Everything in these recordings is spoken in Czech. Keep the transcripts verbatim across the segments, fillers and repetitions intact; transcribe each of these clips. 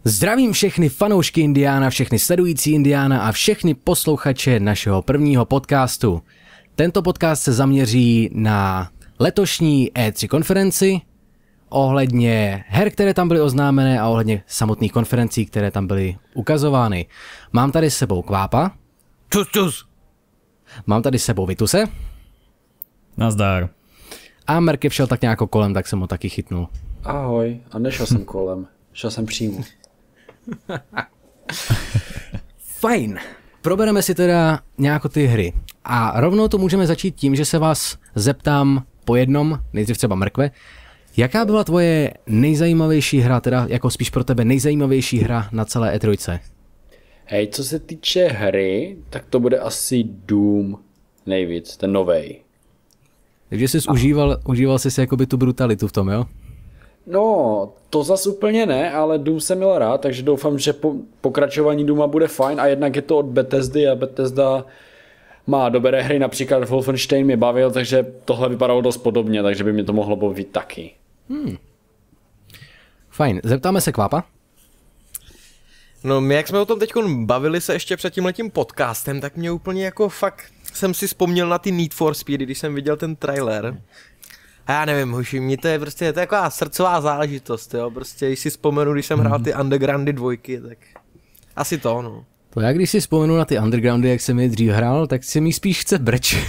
Zdravím všechny fanoušky Indiána, všechny sledující Indiána a všechny posluchače našeho prvního podcastu. Tento podcast se zaměří na letošní E tři konferenci, ohledně her, které tam byly oznámené a ohledně samotných konferencí, které tam byly ukazovány. Mám tady s sebou Kvápa. Čus, čus. Mám tady s sebou Vituse. Nazdar. A Merkev šel tak nějak kolem, tak jsem ho taky chytnul. Ahoj, a nešel jsem kolem, šel jsem přímo. Fajn. Probereme si teda nějako ty hry. A rovnou to můžeme začít tím, že se vás zeptám po jednom, nejdřív třeba Mrkve, jaká byla tvoje nejzajímavější hra, teda jako spíš pro tebe nejzajímavější hra na celé E tři? Hej, co se týče hry, tak to bude asi Doom nejvíc, ten novej. Takže jsi užíval, užíval jsi si jakoby tu brutalitu v tom, jo? No, to zas úplně ne, ale Doom jsem měl rád, takže doufám, že po, pokračování Dooma bude fajn a jednak je to od Bethesdy a Bethesda má dobré hry, například Wolfenstein mě bavil, takže tohle vypadalo dost podobně, takže by mě to mohlo bavit taky. Hmm. Fajn, zeptáme se Kvápa. No my jak jsme o tom teď bavili se ještě před tímhletím podcastem, tak mě úplně jako fakt jsem si vzpomněl na ty Need for Speed, když jsem viděl ten trailer. A já nevím, hoši, mě to je prostě je to taková srdcová záležitost, jo, prostě když si vzpomenu, když jsem hrál ty Undergroundy dvojky, tak asi to, no. To já když si vzpomenu na ty Undergroundy, jak jsem je dřív hrál, tak si mi spíš chce brečet.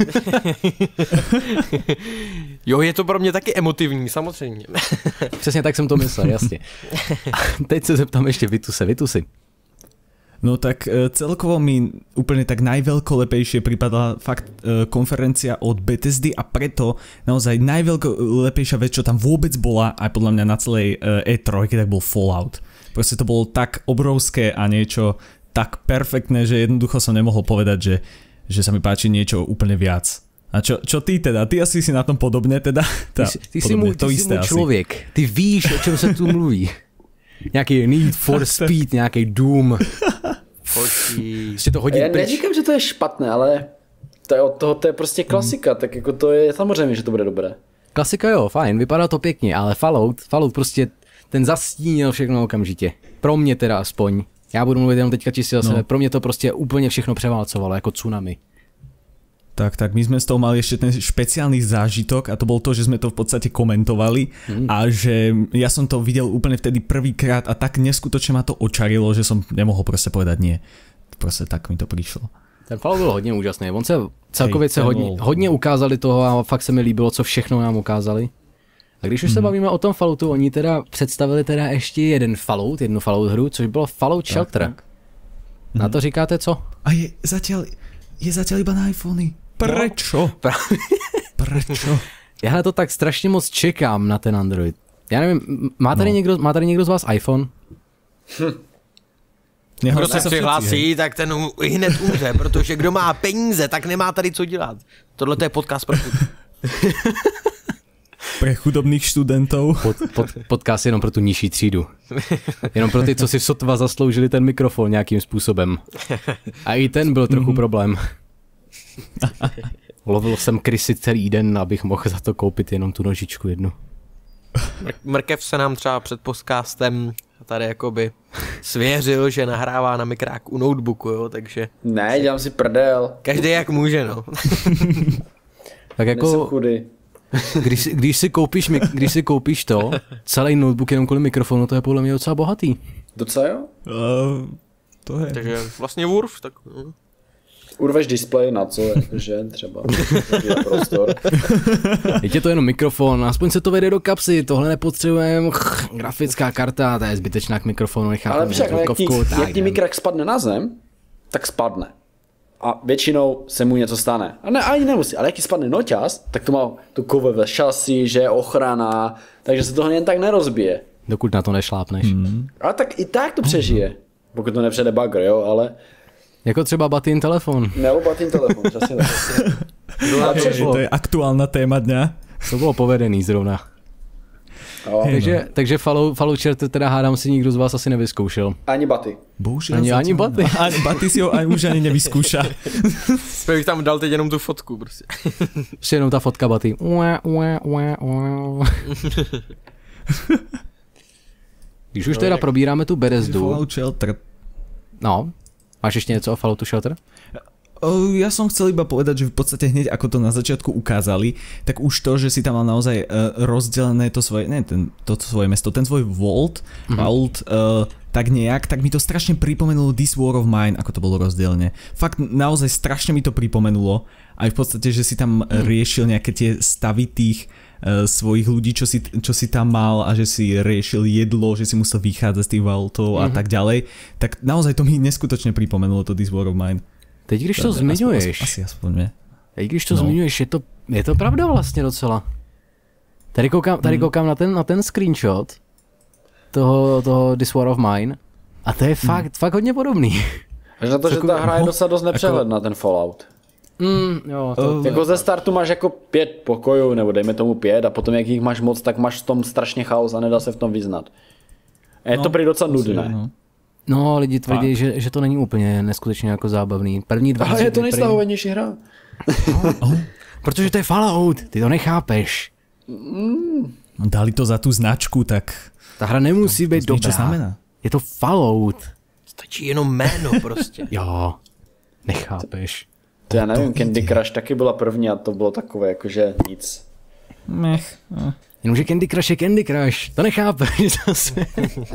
Jo, je to pro mě taky emotivní, samozřejmě. Přesně tak jsem to myslel, jasně. A teď se zeptám ještě Vituse, Vitusi. No tak celkovo mi úplne tak najveľkolepejšie pripadala fakt konferencia od Bethesdy a preto naozaj najveľkolepejšia vec, čo tam vôbec bola, aj podľa mňa na celej E tri, tak bol Fallout. Proste to bolo tak obrovské a niečo tak perfektné, že jednoducho som nemohol povedať, že, že sa mi páči niečo úplne viac. A čo, čo ty teda? Ty asi si na tom podobne teda? Tá, ty ty podobne, si môj, ty si môj človek. Ty víš, o čom sa tu mluví. Nějaký Need for Speed, nějaký Doom. To hodí Já pryč. Neříkám, že to je špatné, ale to je od toho, to je prostě klasika, hmm. tak jako to je samozřejmě, že to bude dobré. Klasika jo, fajn, vypadá to pěkně, ale Fallout, Fallout prostě ten zastínil všechno okamžitě. Pro mě teda aspoň. Já budu mluvit jenom teďka čistě za sebe, no. Pro mě to prostě úplně všechno převálcovalo, jako tsunami. Tak, tak, my sme z toho mali ešte ten špeciálny zážitok a to bol to, že sme to v podstate komentovali mm. a že ja som to videl úplne vtedy prvýkrát a tak neskutočne ma to očarilo, že som nemohol proste povedať nie. Proste tak mi to prišlo. Ten Fallout byl hodně úžasný, on se celkově se hodně, hodně ukázali toho a fakt se mi líbilo, co všechno nám ukázali. A když už mm. se bavíme o tom Falloutu, oni teda představili teda ještě jeden Fallout, jednu Fallout hru, což bylo Fallout tak, Shelter. Tak. Na to říkáte co? A je zatiaľ, je zatiaľ iba na iPhony. Prečo? No, Prečo? Já na to tak strašně moc čekám na ten Android. Já nevím, má tady, no. někdo, má tady někdo z vás iPhone? Hm. Kdo se přihlásí, tak ten hned umře, protože kdo má peníze, tak nemá tady co dělat. Tohle je podcast pro chud. Pre chudobných študentov. Pod, pod, podcast jenom pro tu nižší třídu. Jenom pro ty, co si sotva zasloužili ten mikrofon nějakým způsobem. A i ten byl trochu mm-hmm. problém. Lovil jsem krysy celý den, abych mohl za to koupit jenom tu nožičku jednu. Mrkev se nám třeba před podcastem tady jakoby svěřil, že nahrává na mikrák u notebooku, jo, takže... Ne, dělám si prdel. Každý jak může, no. Tak jako... Když, když, si koupíš, když si koupíš to, celý notebook jenom kvůli mikrofonu, to je podle mě docela bohatý. Docela jo? Uh, to je... Takže vlastně Wurf, tak... No. Urveš displej na co, že třeba prostor. Je to jenom mikrofon, aspoň se to vede do kapsy, tohle nepotřebujeme, grafická karta, ta je zbytečná k mikrofonu, necháme. Ale však, jak ti, jak ti mikrák spadne na zem, tak spadne. A většinou se mu něco stane. A ne, ani nemusí, ale jak ti spadne noťaz, tak to má tu kovové šasy, že je ochrana, takže se toho jen tak nerozbije. Dokud na to nešlápneš. Mm. A tak i tak to přežije, pokud to nepřede bugger, jo, ale... Jako třeba Batin telefon. Nebo Batin telefon, přesně tak. To je aktuálna téma dňa. To bylo povedený zrovna. Oh, takže, no. takže Fallout, Fallout Shelter teda hádám si nikdo z vás asi nevyzkoušel. Ani Baty. Bohužel. Ani, ani Baty. Ani Baty si ho ani, už ani nevyskúša. Spěch bych tam dal teď jenom tu fotku prostě. Prostě jenom ta fotka Baty. Když už teda probíráme tu Bethesdu. Fallout Shelter. No, máš ještě něco o Falloutu Shelter? Ja som chcel iba povedať, že v podstate hneď ako to na začiatku ukázali, tak už to, že si tam mal naozaj uh, rozdelené to svoje, ne ten, to svoje mesto, ten svoj vault, mm-hmm. vault, uh, tak nejak, tak mi to strašne pripomenulo This War of Mine, ako to bolo rozdelené. Fakt naozaj strašne mi to pripomenulo, aj v podstate, že si tam mm. riešil nejaké tie stavy tých uh, svojich ľudí, čo si, čo si tam mal a že si riešil jedlo, že si musel vychádzať z tých vaultov mm-hmm. a tak ďalej, tak naozaj to mi neskutočne pripomenulo to This War of Mine. Teď když to zmiňuješ, asi aspoň ne. Teď když to no. zmiňuješ, je to, je to pravda vlastně docela. Tady koukám, tady koukám hmm. na, ten, na ten screenshot toho, toho This War of Mine a to je fakt, hmm. fakt hodně podobný. Až na to, že ta hra je docela dost nepřehledná, ten Fallout. Mm, jo, to, uh, jako ze startu máš jako pět pokojů, nebo dejme tomu pět a potom jak jich máš moc, tak máš v tom strašně chaos a nedá se v tom vyznat. A je no, to prý docela nudné. No. No, lidi tvrdí, že, že to není úplně neskutečně jako zábavný. První dva. Ale je to nejstahovanější hra. No, oh, protože to je Fallout, ty to nechápeš. Mm. Dali to za tu značku, tak... Ta hra nemusí být dobrá. Znamená. Je to Fallout. Stačí jenom jméno prostě. Jo, nechápeš. To já nevím, Candy Crush taky byla první a to bylo takové jakože nic. Mech. Jenomže Candy Crush je Candy Crush, to nechápeš zase.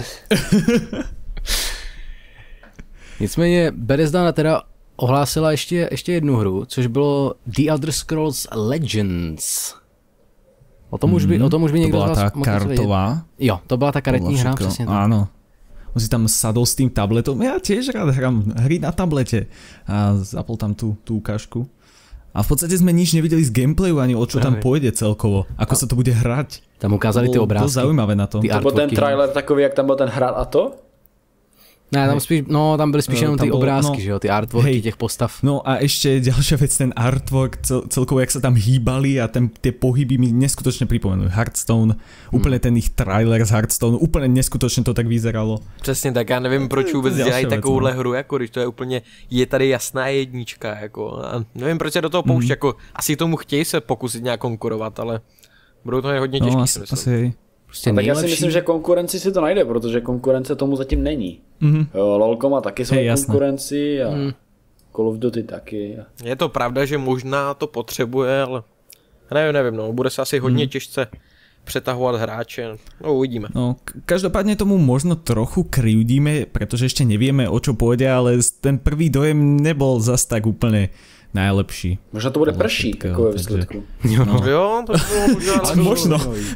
Nicméně Bethesda teda ohlásila ještě, ještě jednu hru, což bylo The Elder Scrolls Legends. O tom už by, mm, o tom už by někdo z vás mohl kartová? Jo, to byla ta karetní hra, přesně tak. Áno. On si tam sadol s tým tabletom. Ja tiež rád hrám hry na tablete. A zapol tam tú, tú ukážku. A v podstate sme nič nevideli z gameplayu, ani o čo tam pôjde celkovo. Ako sa to bude hrať. Tam ukázali ty obrázky. To zaujímavé na to. To byl ten trailer takový, jak tam byl ten hrad a to? Ne, tam spíš, no tam byly spíš jenom ty bol, obrázky, no, že jo, ty artworky hej, těch postav. No a ešte ďalšia vec, ten artwork, cel, celkovo jak sa tam hýbali a ten, tie pohyby mi neskutočne pripomenujú Hearthstone, hmm. úplne ten ich trailer z Hearthstone, úplne neskutočne to tak vyzeralo. Přesně tak, já nevím, proč vůbec dělají takovouhle hru, jako když to je úplně, je tady jasná jednička, jako, a nevím, proč se do toho poušť, hmm. jako, asi tomu chtějí se pokusit nějak konkurovat, ale budou to hodně těžký. No, asi, asi. Prostě tak já si myslím, že konkurenci si to najde, protože konkurence tomu zatím není. Mm-hmm. Jo, LOLko má taky svoji hey, konkurenci a mm. Call of Duty taky. Je to pravda, že možná to potřebuje, ale nevím, nevím, no, bude se asi hodně mm. těžce přetahovat hráče, no uvidíme. No, každopádne tomu možno trochu krivdíme, pretože ešte nevieme, o čo pôjde, ale ten prvý dojem nebol zas tak úplne najlepší. Možná to bude prší, takové výsledku. Jo, no. jo, to by bylo možná. Ale možno.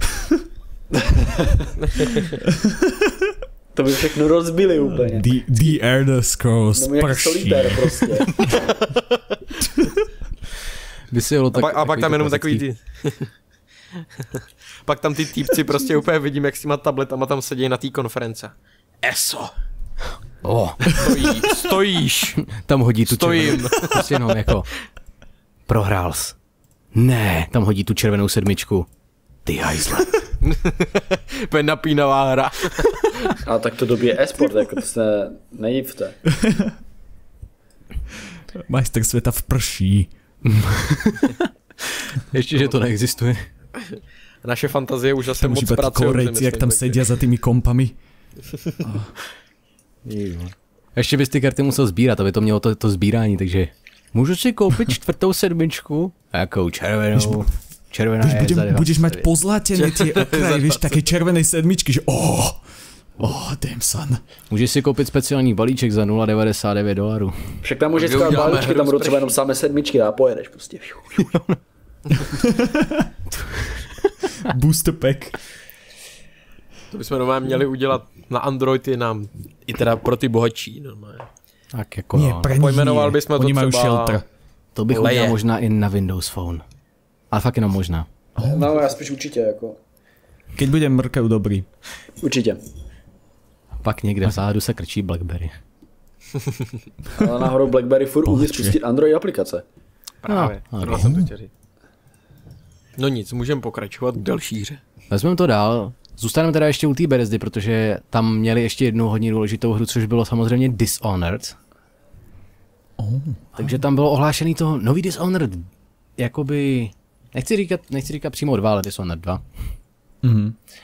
To by všechno rozbili úplně. The, the Elder Scrolls prší. Prostě. a, pak, a pak tam jenom takový ty... Pak tam ty týpci prostě úplně vidím, jak s těma tabletama tam sedí na té konference. Eso. Oh. Stojí, stojíš. Tam hodí tu Stojím. červenou. Prostě jenom jako... Prohrál jsi. Ne, tam hodí tu červenou sedmičku. Ty hajzle. To je napínavá hra. Ale tak to době e-sport, jako to se nejivte. Majster světa v prší. Ještě, že to neexistuje. Naše fantazie už asi moc pracují. Jak tam sedia za tými kompami. Oh. Ještě bys ty karty musel sbírat, aby to mělo to, to sbírání, takže můžu si koupit čtvrtou sedmičku? Jakou červenou? Červená je budem, za budeš mať pozlatené tie okraje, vieš, také červenej sedmičky, že oh, oh, damn son. Můžeš si koupit speciální balíček za nula devadesát devět dolarů. Však tam můžeš skládat balíčky, tam budou třeba jenom samé sedmičky a pojedeš prostě. Booster pack. To bychom nové měli udělat na Android i nám, i teda pro ty bohatší. Normálně. Tak jako nie, pre pojmenoval bychom to třeba... Shelter. To bych udělal možná i na Windows Phone. Ale fakt jenom možná. Oh. No, já spíš určitě, jako. Keď bude mrkev dobrý. Určitě. Pak někde vzadu se krčí BlackBerry. Ale náhodou BlackBerry furt umí spustit Android aplikace. Právě, no, tohle jsem to chtěl říct. No nic, můžeme pokračovat v další hře. Vezmeme to dál. Zůstaneme teda ještě u té Bethesdy, protože tam měli ještě jednu hodně důležitou hru, což bylo samozřejmě Dishonored. Oh. Takže tam bylo ohlášený to nový Dishonored. Jakoby... Nechci říkat, nechci říkat přímo dva, ale Dishonored dva. Mm-hmm.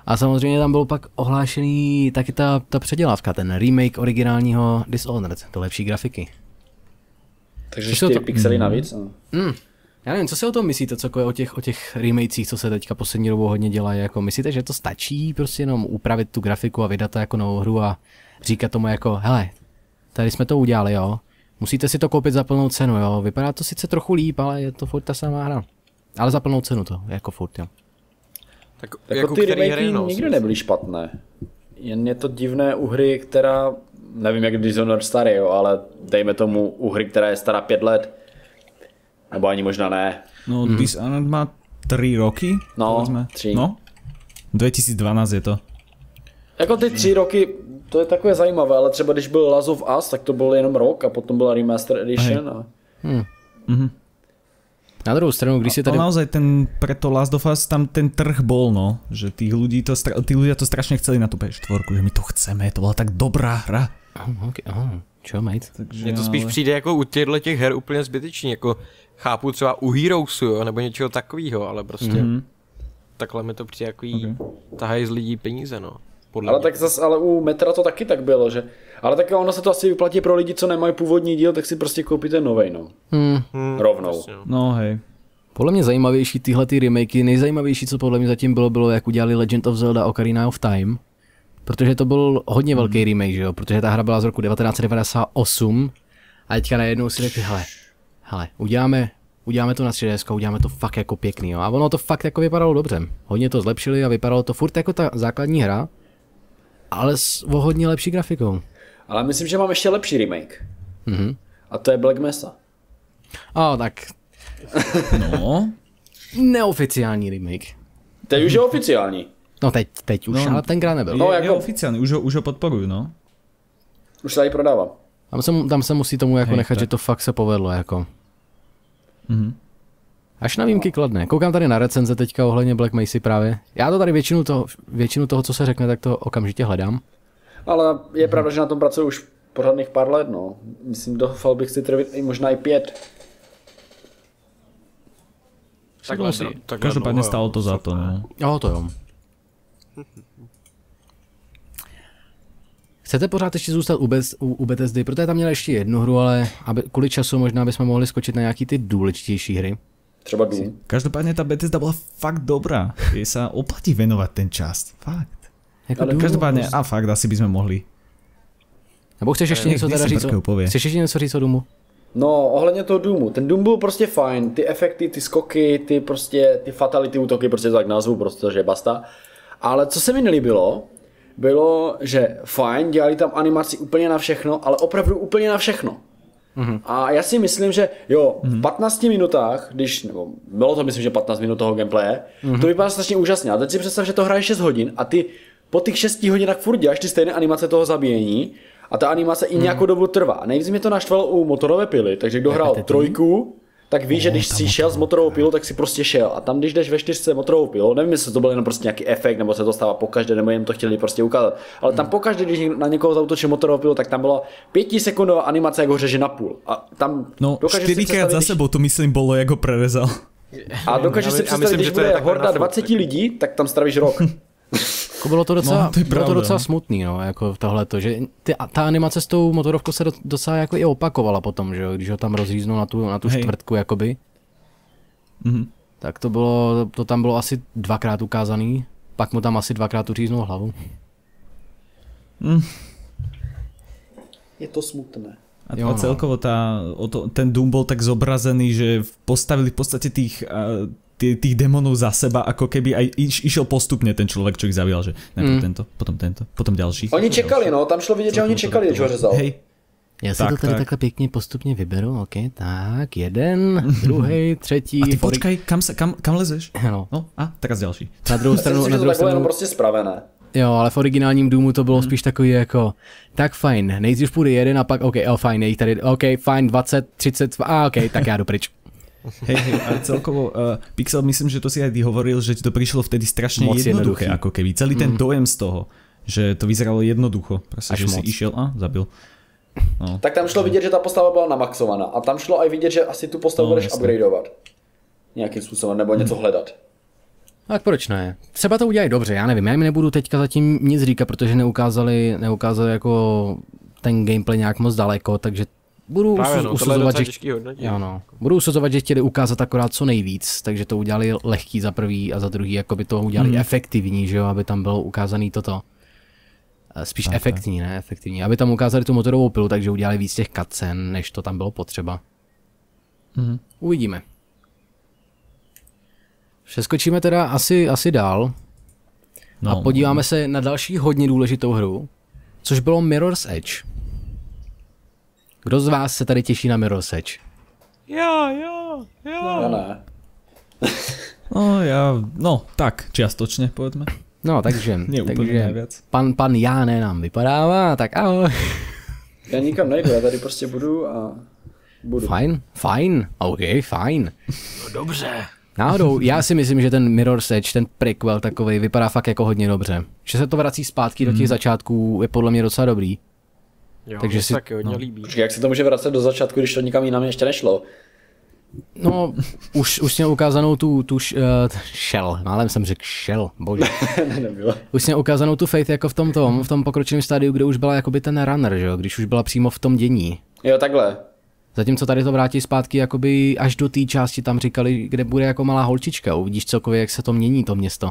A samozřejmě tam bylo pak ohlášený taky ta, ta předělávka, ten remake originálního Dishonored, to lepší grafiky. Takže čtyři to... pixely navíc? No. Mm. Já nevím, co si o tom myslíte, co o těch, o těch remakech, co se teďka poslední dobou hodně dělají, jako myslíte, že to stačí prostě jenom upravit tu grafiku a vydat to jako novou hru a říkat tomu jako, hele, tady jsme to udělali, jo, musíte si to koupit za plnou cenu, jo, vypadá to sice trochu líp, ale je to furt ta samá hra, ale za plnou cenu to, jako furt, jo. Tak, jako, jako ty remakey hry, no, nikdy nebyly špatné, jen je to divné u hry, která, nevím jak Dishonored starý, jo, ale dejme tomu u hry, která je stará pět let, nebo ani možná ne. No, hmm. Dishonored má tři roky? No, tři. No, dvetisícdvanásť je to. Jako ty tři roky, to je takové zajímavé, ale třeba když byl Last of Us, tak to byl jenom rok a potom byla Remaster Edition. A... Hmm. Mm-hmm. Na druhou stranu, když si tady... Ale naozaj ten, preto Last of Us, tam ten trh bol, no. Že tí, ľudí to, tí ľudia to strašne chceli na tú pé štyri, že my to chceme, to bola tak dobrá hra. Oh, okay. oh, čo, mate? Mně to spíš ale... přijde jako u těchto těch her úplně zbytečný, jako chápu třeba u Heroesu, jo, nebo něčeho takového, ale prostě mm-hmm. takhle mi to přijde jako okay. tahají z lidí peníze, no. Podle ale mě. tak zas, ale u Metra to taky tak bylo, že, ale tak ono se to asi vyplatí pro lidi, co nemají původní díl, tak si prostě koupíte novej, no. Hmm. Hmm, rovnou. Prostě, no. no hej. Podle mě zajímavější tyhle ty remakey, nejzajímavější, co podle mě zatím bylo, bylo, jak udělali Legend of Zelda Ocarina of Time. Protože to byl hodně velký remake, že jo, protože ta hra byla z roku devatenáct set devadesát osm a teďka najednou si řekli, hele, hele, uděláme, uděláme to na tři dé es, uděláme to fakt jako pěkný, jo. A ono to fakt jako vypadalo dobře. Hodně to zlepšili a vypadalo to furt jako ta základní hra, ale s o hodně lepší grafikou. Ale myslím, že mám ještě lepší remake. Mhm. A to je Black Mesa. A tak. No. Neoficiální remake. Teď už je oficiální. No teď, teď už, no, ale tenkrát nebyl. No, je, jako... je oficiálny, už ho, už ho podporujú, no. Už se tady prodává. Tam se, tam se musí tomu jako Hej, nechat, tak. Že to fakt se povedlo, jako. Mhm. Až na výjimky kladné. Koukám tady na recenze teďka ohledně Black Mesy právě. Já to tady většinu toho, většinu toho, co se řekne, tak to okamžitě hledám. Ale je pravda, že na tom pracuji už pořádných pár let, no. Myslím, doufal bych si trvit i možná i pět. Takhle, tak každopádně stálo to za to, no. Jo, to jo. Chcete pořád ještě zůstat u, Bez, u, u Bethesdy, protože tam měla ještě jednu hru, ale aby, kvůli času možná bychom mohli skočit na nějaký ty důležitější hry. Třeba Doom. Každopádně ta Bethesda byla fakt dobrá. Je sa oplatí venovať ten čas. Fakt. Jako ale každopádně, a fakt, asi bychom mohli. Nebo chceš ještě něco teda říct o, chceš ještě něco říct o Doomu? No, ohledně toho Doomu. Ten Doom byl prostě fajn. Ty efekty, ty skoky, ty prostě, ty fatality útoky, prostě to tak nazvu, prostě, že basta. Ale co se mi nelíbilo, bylo, že fajn, dělali tam animaci úplně na všechno, ale opravdu úplně na všechno. Mm-hmm. A já si myslím, že jo, v patnácti minutách, když, nebo bylo to myslím, že patnáct minut toho gameplaye, mm-hmm. to vypadá strašně úžasně. A teď si představ, že to hraje šest hodin a ty po těch šesti hodinách furt děláš ty stejné animace toho zabíjení a ta animace i nějakou mm. dobu trvá. Nejvíc mě to naštvalo u motorové pily, takže kdo hrál trojku, tak ví, že když jsi šel s motorovou pilou, tak si prostě šel. A tam, když jdeš ve čtyřce motorovou pilou, nevím, jestli to byl jenom prostě nějaký efekt, nebo se to stává pokaždé, nebo jim to chtěli prostě ukázat. Ale tam pokaždé, když na někoho zautočil motorovou pilou, tak tam byla pětisekundová animace, jak ho řeže na půl. A tam no, čtyřikrát za sebou to myslím bylo, jak ho prerezal. A dokážeš si představit, když bude horda dvacet lidí, tak tam stravíš rok. Jako bylo to docela, no, to bylo to docela smutný, no, jako tohleto, že ty, ta animace s tou motorovkou se docela jako i opakovala potom, že jo, když ho tam rozříznou na tu, na tu čtvrtku, jakoby. Mm-hmm. Tak to bylo, to tam bylo asi dvakrát ukázaný, pak mu tam asi dvakrát uříznou hlavu. Mm. Je to smutné. A, jo, no. a celkovo tá, to, ten Doom bol tak zobrazený, že postavili v podstate tých... Uh, tých démonov za seba, ako keby aj iš, išiel postupne ten človek, čo ich zavíjal, že najprv mm. tento, potom tento, potom ďalší. Oni čekali, no, tam šlo vidět, že oni čekali, když ho řezal. Hej. Já si tak, to tady tak. takhle pěkně postupně vyberu, ok, tak, jeden, druhý, třetí. A ty počkaj, kam, se, kam, kam lezeš? No. no. A teraz ďalší. Na druhou stranu, si, na druhou stranu. To prostě spravené. Jo, ale v originálním Doomu to bylo hmm. spíš takový jako, tak fajn, nejdřív půjde jeden a pak, ok, oh, fajn, je tady, ok, fajn, dvacet, třicet, a ok, tak já jdu pryč. Hej, hej, ale celkovo, uh, Pixel, myslím, že to si aj ty hovoril, že ti to prišlo vtedy strašne moc jednoduché, jednoduchý. Ako keby. Celý ten mm. dojem z toho, že to vyzeralo jednoducho. Proste, že moc. Si išiel a zabil. No. Tak tam šlo vidět, že ta postava byla namaxovaná. A tam šlo aj vidět, že asi tu postavu no, budeš jasne. upgradeovat. Nějakým způsobem, nebo něco hmm. hledat. Tak proč ne? Třeba to udělají dobře, já nevím, já jim nebudu teďka zatím nic říkat, protože neukázali, neukázali jako ten gameplay nějak moc daleko, takže budu Právě, no, usuzovat, že, jo, no. budu usuzovat, že chtěli ukázat akorát co nejvíc, takže to udělali lehký za prvý a za druhý, jako by to udělali mm. efektivní, že jo, aby tam bylo ukázaný toto. Spíš tak, efektivní, ne efektivní, aby tam ukázali tu motorovou pilu, takže udělali víc těch cutscén, než to tam bylo potřeba. Mm. Uvidíme. Přeskočíme teda asi, asi dál no, a podíváme no. se na další hodně důležitou hru, což bylo Mirror's Edge. Kdo z vás se tady těší na Mirror's Edge? Jo, jo, jo. No, ne. No, já, no, tak, čiastočně, povedzme. No, takže, takže pan, pan Jáne nám vypadává, tak ahoj. Já nikam nejdu, já tady prostě budu a budu. Fajn, fajn, ok, fajn. No dobře. Náhodou, já si myslím, že ten Mirror's Edge, ten prequel takovej, vypadá fakt jako hodně dobře. Že se to vrací zpátky hmm. do těch začátků je podle mě docela dobrý. Jo, takže si taky hodně no. líbí. Počkej, jak se to může vracet do začátku, když to nikam jinam ještě nešlo? No, už, už měl ukázanou tu, tu uh, shell, málem jsem řekl shell, bože. ne, nebylo. Už měl ukázanou tu Faith jako v tom tom, v tom pokročilém stádiu, kde už byla jakoby ten runner, že jo, když už byla přímo v tom dění. Jo, takhle. Zatímco tady to vrátí zpátky jakoby až do té části, tam říkali, kde bude jako malá holčička, uvidíš celkově, jak se to mění to město.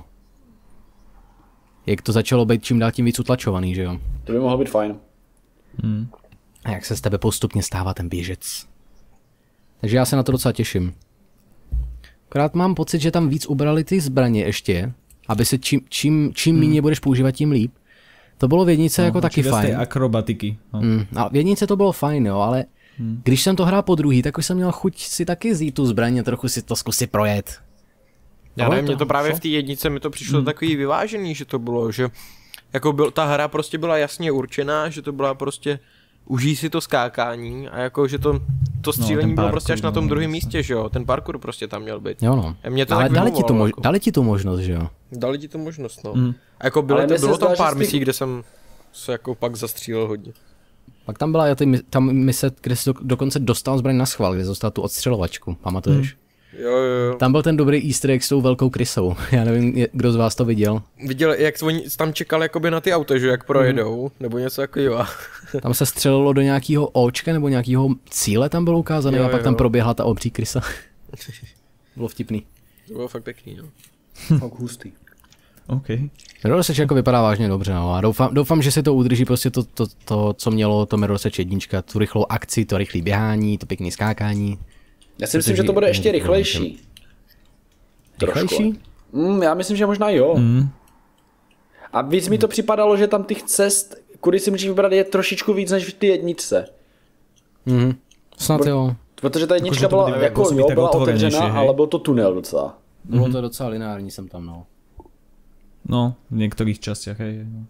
Jak to začalo být čím dál tím víc utlačovaný, že jo. To by mohlo být fajn. Hmm. A jak se z tebe postupně stává ten běžec. Takže já se na to docela těším. Akorát mám pocit, že tam víc ubrali ty zbraně ještě, aby se čím, čím, čím hmm. méně budeš používat, tím líp. To bylo v jednice no, jako taky fajn. Akrobatiky. No. Mm, a v jednice to bylo fajn, jo, ale hmm. když jsem to hrál po druhý, tak už jsem měl chuť si taky vzít tu zbraně, trochu si to zkusit projet. Já nevím, mně to právě v té jednice mi to přišlo hmm. takový vyvážený, že to bylo, že jako byl, ta hra prostě byla jasně určená, že to byla prostě užij si to skákání a jako, že to, to střílení no, bylo prostě až na tom druhém místě, že jo, ten parkour prostě tam měl být. Jo no, mě to ale tak dali ti, to mož- jako. dali ti tu možnost, že jo? Dali ti tu možnost, no. Mm. A jako bylo, to, bylo tam zdá, pár ty... misí, kde jsem se jako pak zastřílel hodně. Pak tam byla ty, tam mise, kde jsi do, dokonce dostal zbraň na schvál, kde jsi dostal tu odstřelovačku, pamatuješ? Mm. Jo, jo, jo. Tam byl ten dobrý easter egg s tou velkou krysou, já nevím, kdo z vás to viděl. Viděl, jak oni tam čekali jakoby na ty auta, že jak projedou, mm. nebo něco takového. Tam se střelilo do nějakého očka nebo nějakého cíle tam bylo ukázané a pak jo. tam proběhla ta obří krysa. Bylo vtipný. To bylo fakt pěkný, no. Fakt hustý. OK. Mirror's Edge jako vypadá vážně dobře, no a doufám, doufám, že si to udrží prostě to, to, to co mělo to Mirror's Edge jednička, tu rychlou akci, to rychlé běhání, to pěkné skákání. Já si myslím, že to bude ještě rychlejší. Rychlejší? Mm, já myslím, že možná jo. Mm. A víc mi to připadalo, že tam těch cest, kudy si můžeš vybrat, je trošičku víc než v ty jedničce. Mhm. Snad Pro, jo. Protože ta jednička byla, byla, jako, jo, byla otevřená, ale byl to tunel docela. Bylo to docela lineární jsem tam, no. No, v některých částech, hej. No.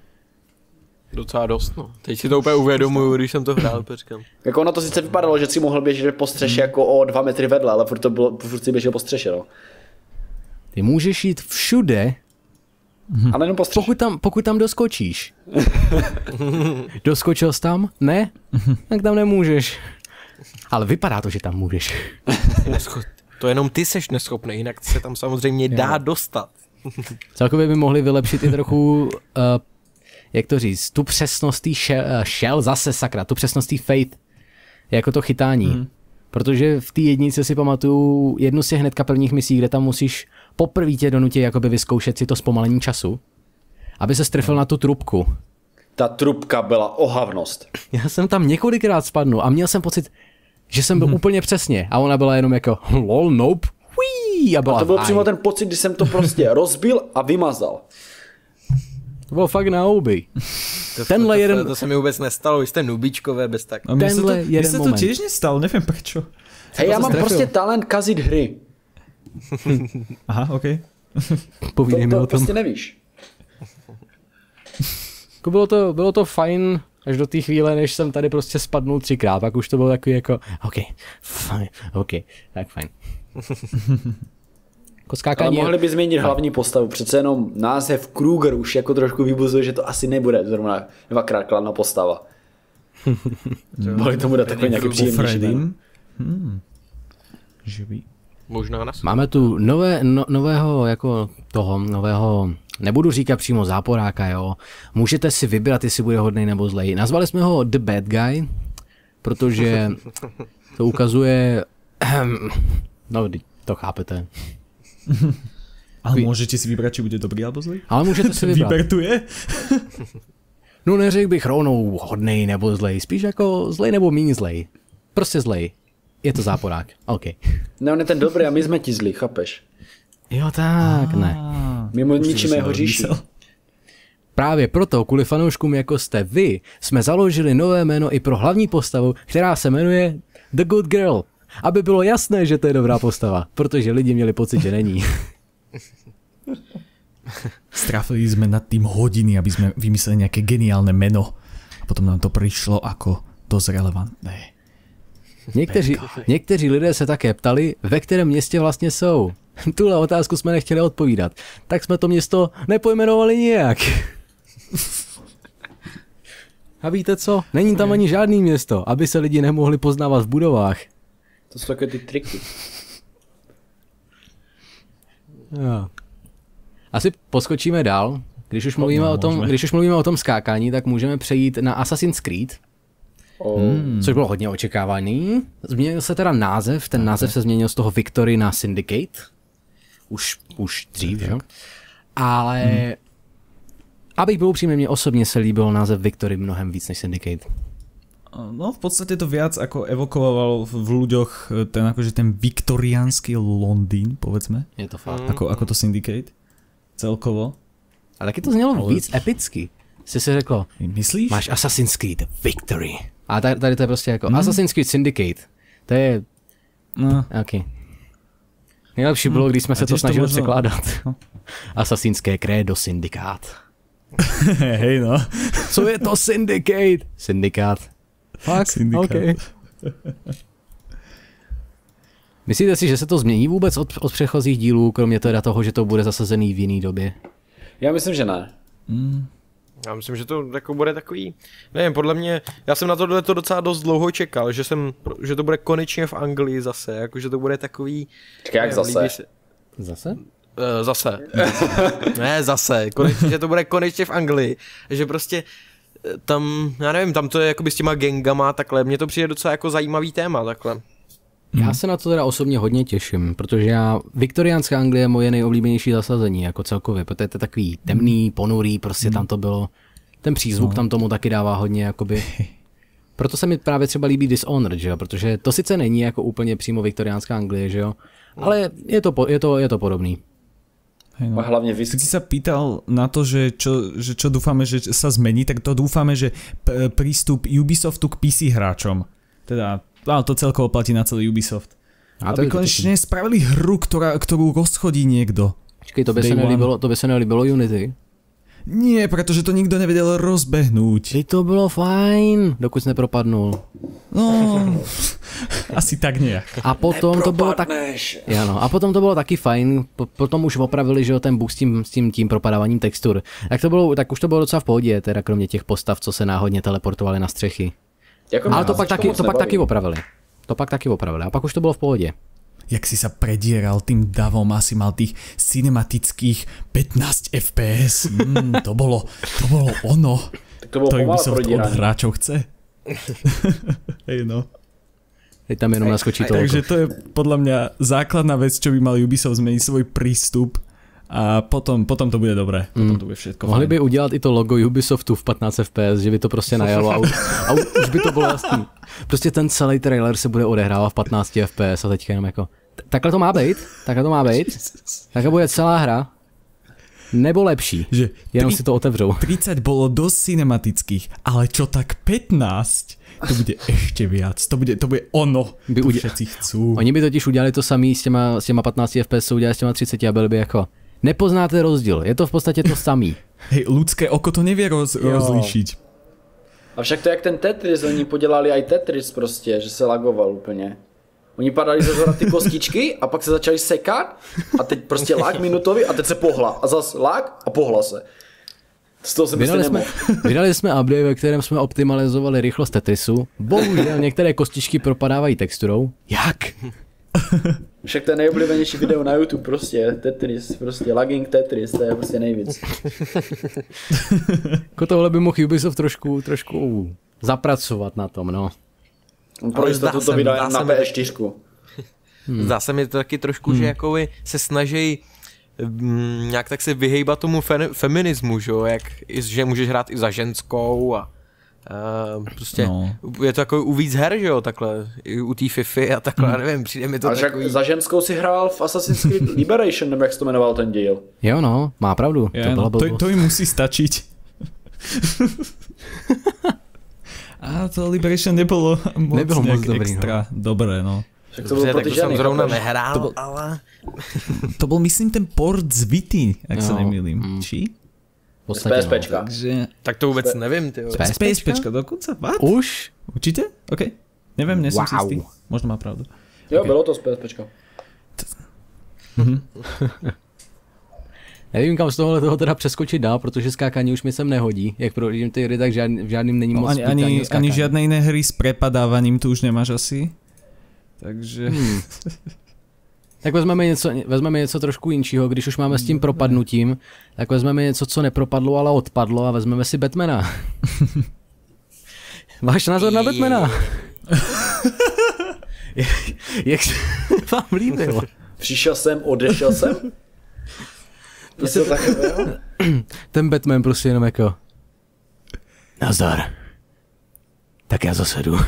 Docela dost, no. Teď si to úplně uvědomuju, když jsem to hrál, počkám. Jako ono to sice vypadalo, že si mohl běžet po střeše mm. jako o dva metry vedle, ale furt to bylo, furt si běžel po střeše, no. Ty můžeš jít všude, a nejenom po střeše. Pokud tam, pokud tam doskočíš. Doskočil jsi tam? Ne? Tak tam nemůžeš. Ale vypadá to, že tam můžeš. To jenom ty seš neschopný, jinak se tam samozřejmě dá dostat. Celkově by mohli vylepšit i trochu, uh, jak to říct, tu přesnost tý shell, uh, shell, zase sakra, tu přesnost tý Faith, jako to chytání. Hmm. Protože v té jednice si pamatuju jednu z těch hnedka prvních misí, kde tam musíš poprvé tě donutě jakoby vyzkoušet si to zpomalení času, aby se strefil hmm. na tu trubku. Ta trubka byla ohavnost. Já jsem tam několikrát spadnul a měl jsem pocit, že jsem byl hmm. úplně přesně a ona byla jenom jako lol, nope, Whee, a, byla a to byl aj. přímo ten pocit, kdy jsem to prostě rozbil a vymazal. To bylo fakt na houby. To, Tenhle to, to, jeden... to, to se mi vůbec nestalo, vy jste nubíčkové bez tak. A mně se to, mně se to tiež nestalo, nevím prečo. Hej, já mám strefil. Prostě talent kazit hry. Aha, ok. Povídej mi o tom. To prostě nevíš. Bylo to, bylo to fajn až do té chvíle, než jsem tady prostě spadnul třikrát, pak už to bylo takový jako, ok, fajn, ok, tak fajn. Ale mohli by změnit hlavní postavu, přece jenom název Kruger už jako trošku vybuzuje, že to asi nebude zrovna dvakrát kladná postava. Mohli tomu dát takový nějaký příjemnější. Hmm. Živý. Možná nás. Máme tu nové, no, nového, jako toho, nového, nebudu říkat přímo záporáka, jo. Můžete si vybrat, jestli bude hodnej nebo zlej. Nazvali jsme ho The Bad Guy, protože to ukazuje, no, to chápete. Ale můžete si vybrat, či bude dobrý alebo zlej? Ale můžete si vybrat. Vybertuje? No neřekl bych rovnou hodnej nebo zlej, spíš jako zlej nebo méně zlej. Prostě zlej. Je to záporák. OK. Ne, on je ten dobrý a my jsme ti zlí, chápeš? Jo tak, ne. My mu ničíme jeho říši. Právě proto, kvůli fanouškům jako jste vy, jsme založili nové jméno i pro hlavní postavu, která se jmenuje The Good Girl. Aby bylo jasné, že to je dobrá postava, protože lidi měli pocit, že není. Strávili sme nad tým hodiny, aby sme vymysleli nejaké geniálne meno. A potom nám to prišlo ako dosť relevantné. Někteří, někteří lidé se také ptali, ve kterém městě vlastně jsou. Tuhle otázku jsme nechtěli odpovídat. Tak jsme to město nepojmenovali nijak. A víte co? Není tam ani žádný město, aby se lidi nemohli poznávat v budovách. To jsou takové ty triky. Jo. Asi poskočíme dál. Když už, mluvíme o tom, když už mluvíme o tom skákání, tak můžeme přejít na Assassin's Creed. Oh. Hmm. Což bylo hodně očekávaný. Změnil se teda název, ten název se změnil z toho Victory na Syndicate. Už, už dřív, že? Ale hmm. abych byl upřímný, mě osobně se líbil název Victory mnohem víc než Syndicate. No v podstate to viac ako evokovalo v ľuďoch ten, akože ten viktoriánsky Londýn, povedzme. Je to fakt. Ako, ako to Syndicate. Celkovo. A taky to znělo Ale... víc epicky. Jsi si řekl, myslíš? Máš Assassin's Creed Victory. A tady, tady to je prostě jako hmm. Assassin's Creed Syndicate. To je... No. Okay. Nejlepší bylo, když jsme hmm. se to snažili možno... překládat. No. Assassinské krédo Syndicate. Hej no. Co je to Syndicate? Syndicate. Fakt? Okay. Myslíte si, že se to změní vůbec od, od předchozích dílů, kromě teda toho, že to bude zasazený v jiný době? Já myslím, že ne. Mm. Já myslím, že to jako bude takový, nevím, podle mě, já jsem na tohle to docela dost dlouho čekal, že jsem, že to bude konečně v Anglii zase, jako že to bude takový... Čekaj, jak nevím, zase? Se... Zase? Uh, zase. Ne, zase, konečně, že to bude konečně v Anglii, že prostě tam, já nevím, tam to je jakoby s těma gangama, takhle, mně to přijde docela jako zajímavý téma, takhle. Já se na to teda osobně hodně těším, protože já, viktoriánská Anglie je moje nejoblíbenější zasazení, jako celkově, protože to je takový temný, ponurý, prostě tam to bylo, ten přízvuk no. tam tomu taky dává hodně, jakoby. Proto se mi právě třeba líbí Dishonored, že jo, protože to sice není jako úplně přímo viktoriánská Anglie, že jo, ale je to, je to, je to podobný. Hej no. A hlavne vy... Keď si sa pýtal na to, že čo, že čo dúfame, že sa zmení, tak to dúfame, že p- prístup Ubisoftu k pé cé hráčom, teda ale to celkovo platí na celý Ubisoft. A aby konečne spravili hru, ktorá, ktorú rozchodí niekto. Počkej, to by, sa nelíbilo, to by sa nelíbilo Unity? Nie, pretože to nikto nevedel rozbehnúť. Ty to bylo fajn, dokud jsi nepropadnul. No, asi tak nejak. A potom to bylo tak... Ano, a potom to bylo taky fajn, potom už opravili, že ten bug s tím, s tím, tím propadáváním textur. Tak to bylo, tak už to bylo docela v pohodě, teda kromě těch postav, co se náhodně teleportovali na střechy. Jako ale to pak, taky, to pak taky opravili. To pak taky opravili a pak už to bylo v pohodě. Jak si sa predieral tým davom, asi mal tých cinematických pätnásť ef pé es. Mm, to bolo, to bolo ono. Tak to bolo to Ubisoft od hráčov chce. Hej no. Teď tam jenom naskočí to. Takže to je podľa mňa základná vec, čo by mal Ubisoft zmeniť svoj prístup. A potom, potom to bude dobré. Potom to bude všetko. Mohli by udělat i to logo Ubisoftu v patnáct ef pé es, že by to prostě najalo a, a už by to bylo jasný. Prostě ten celý trailer se bude odehrávat v patnáct ef pé es a teďka jenom jako takhle to má být, takhle to má být, takhle bude celá hra. Nebo lepší, že jenom tri, si to otevřou. tridsať bolo dosť cinematických, ale čo tak pätnásť? To bude ešte viac, to bude, to bude ono, by to udě... všetci chcú. Oni by totiž udělali to samý s těma, s těma patnáct ef pé es, co udělali s těma třiceti a byli by jako nepoznáte rozdíl, je to v podstatě to samý. Hej, ľudské oko to nevie roz, rozlíšiť. A však to jak ten Tetris, oni podělali aj Tetris prostě, že se lagoval úplně. Oni padali ze zhora ty kostičky a pak se začali sekat a teď prostě lag minutový a teď se pohla a zas lag a pohla se. Z toho se vydali, jsme, vydali jsme update, ve kterém jsme optimalizovali rychlost Tetrisu. Bohužel některé kostičky propadávají texturou. Jak? Však to je nejoblíbenější video na YouTube, prostě Tetris, prostě lagging Tetris, to je prostě nejvíc. Jako tohle by mohl Ubisoft trošku, trošku zapracovat na tom, no. Pro jistotu to vydá na P S čtyři. Hmm. Zdá se mi to taky trošku, hmm. že jako se snaží mm, nějak tak se vyhejbat tomu fe, feminismu, že jo, jak, že můžeš hrát i za ženskou a uh, prostě no. Je to jako u víc her, že jo, takhle, i u té Fify a takhle, hmm. nevím, přijde mi to a takový... za ženskou si hrál v Assassin's Creed Liberation, nebo jak se to jmenoval ten díl. Jo no, má pravdu, je, to bylo no, to, to jim musí stačiť. A to Liberation nebylo moc, nebylo moc dobrý, extra no. dobré, no. To Dobře, tak to jsem zrovna nehrál, to bol, ale... To byl, myslím, ten port z Vity, jak no, se nemýlím. Mm. Či? Z PSPčka. No, takže... Tak to vůbec nevím, ty. Z PSPčka dokonce? What? Už? Určitě? OK. Nevím, nejsem wow. si jistý. Možná má pravdu. Jo, okay. bylo to z PSPčka. Mhm. Nevím, kam z tohohle toho teda přeskočit dál, protože skákání už mi sem nehodí. Jak projdím ty hry, tak žádný, v žádným není no, moc ani, ani, ani žádné jiné hry s prepadávaním tu už nemáš asi. Takže... Hmm. Tak vezmeme něco, vezmeme něco trošku jinčího, když už máme s tím propadnutím, tak vezmeme něco, co nepropadlo, ale odpadlo a vezmeme si Batmana. Máš názor na Batmana? jak, jak se vám líbil? Přišel jsem, odešel jsem? Něco takového? Ten Batman prostě jenom jako... Nazdar. Tak já zase jdu.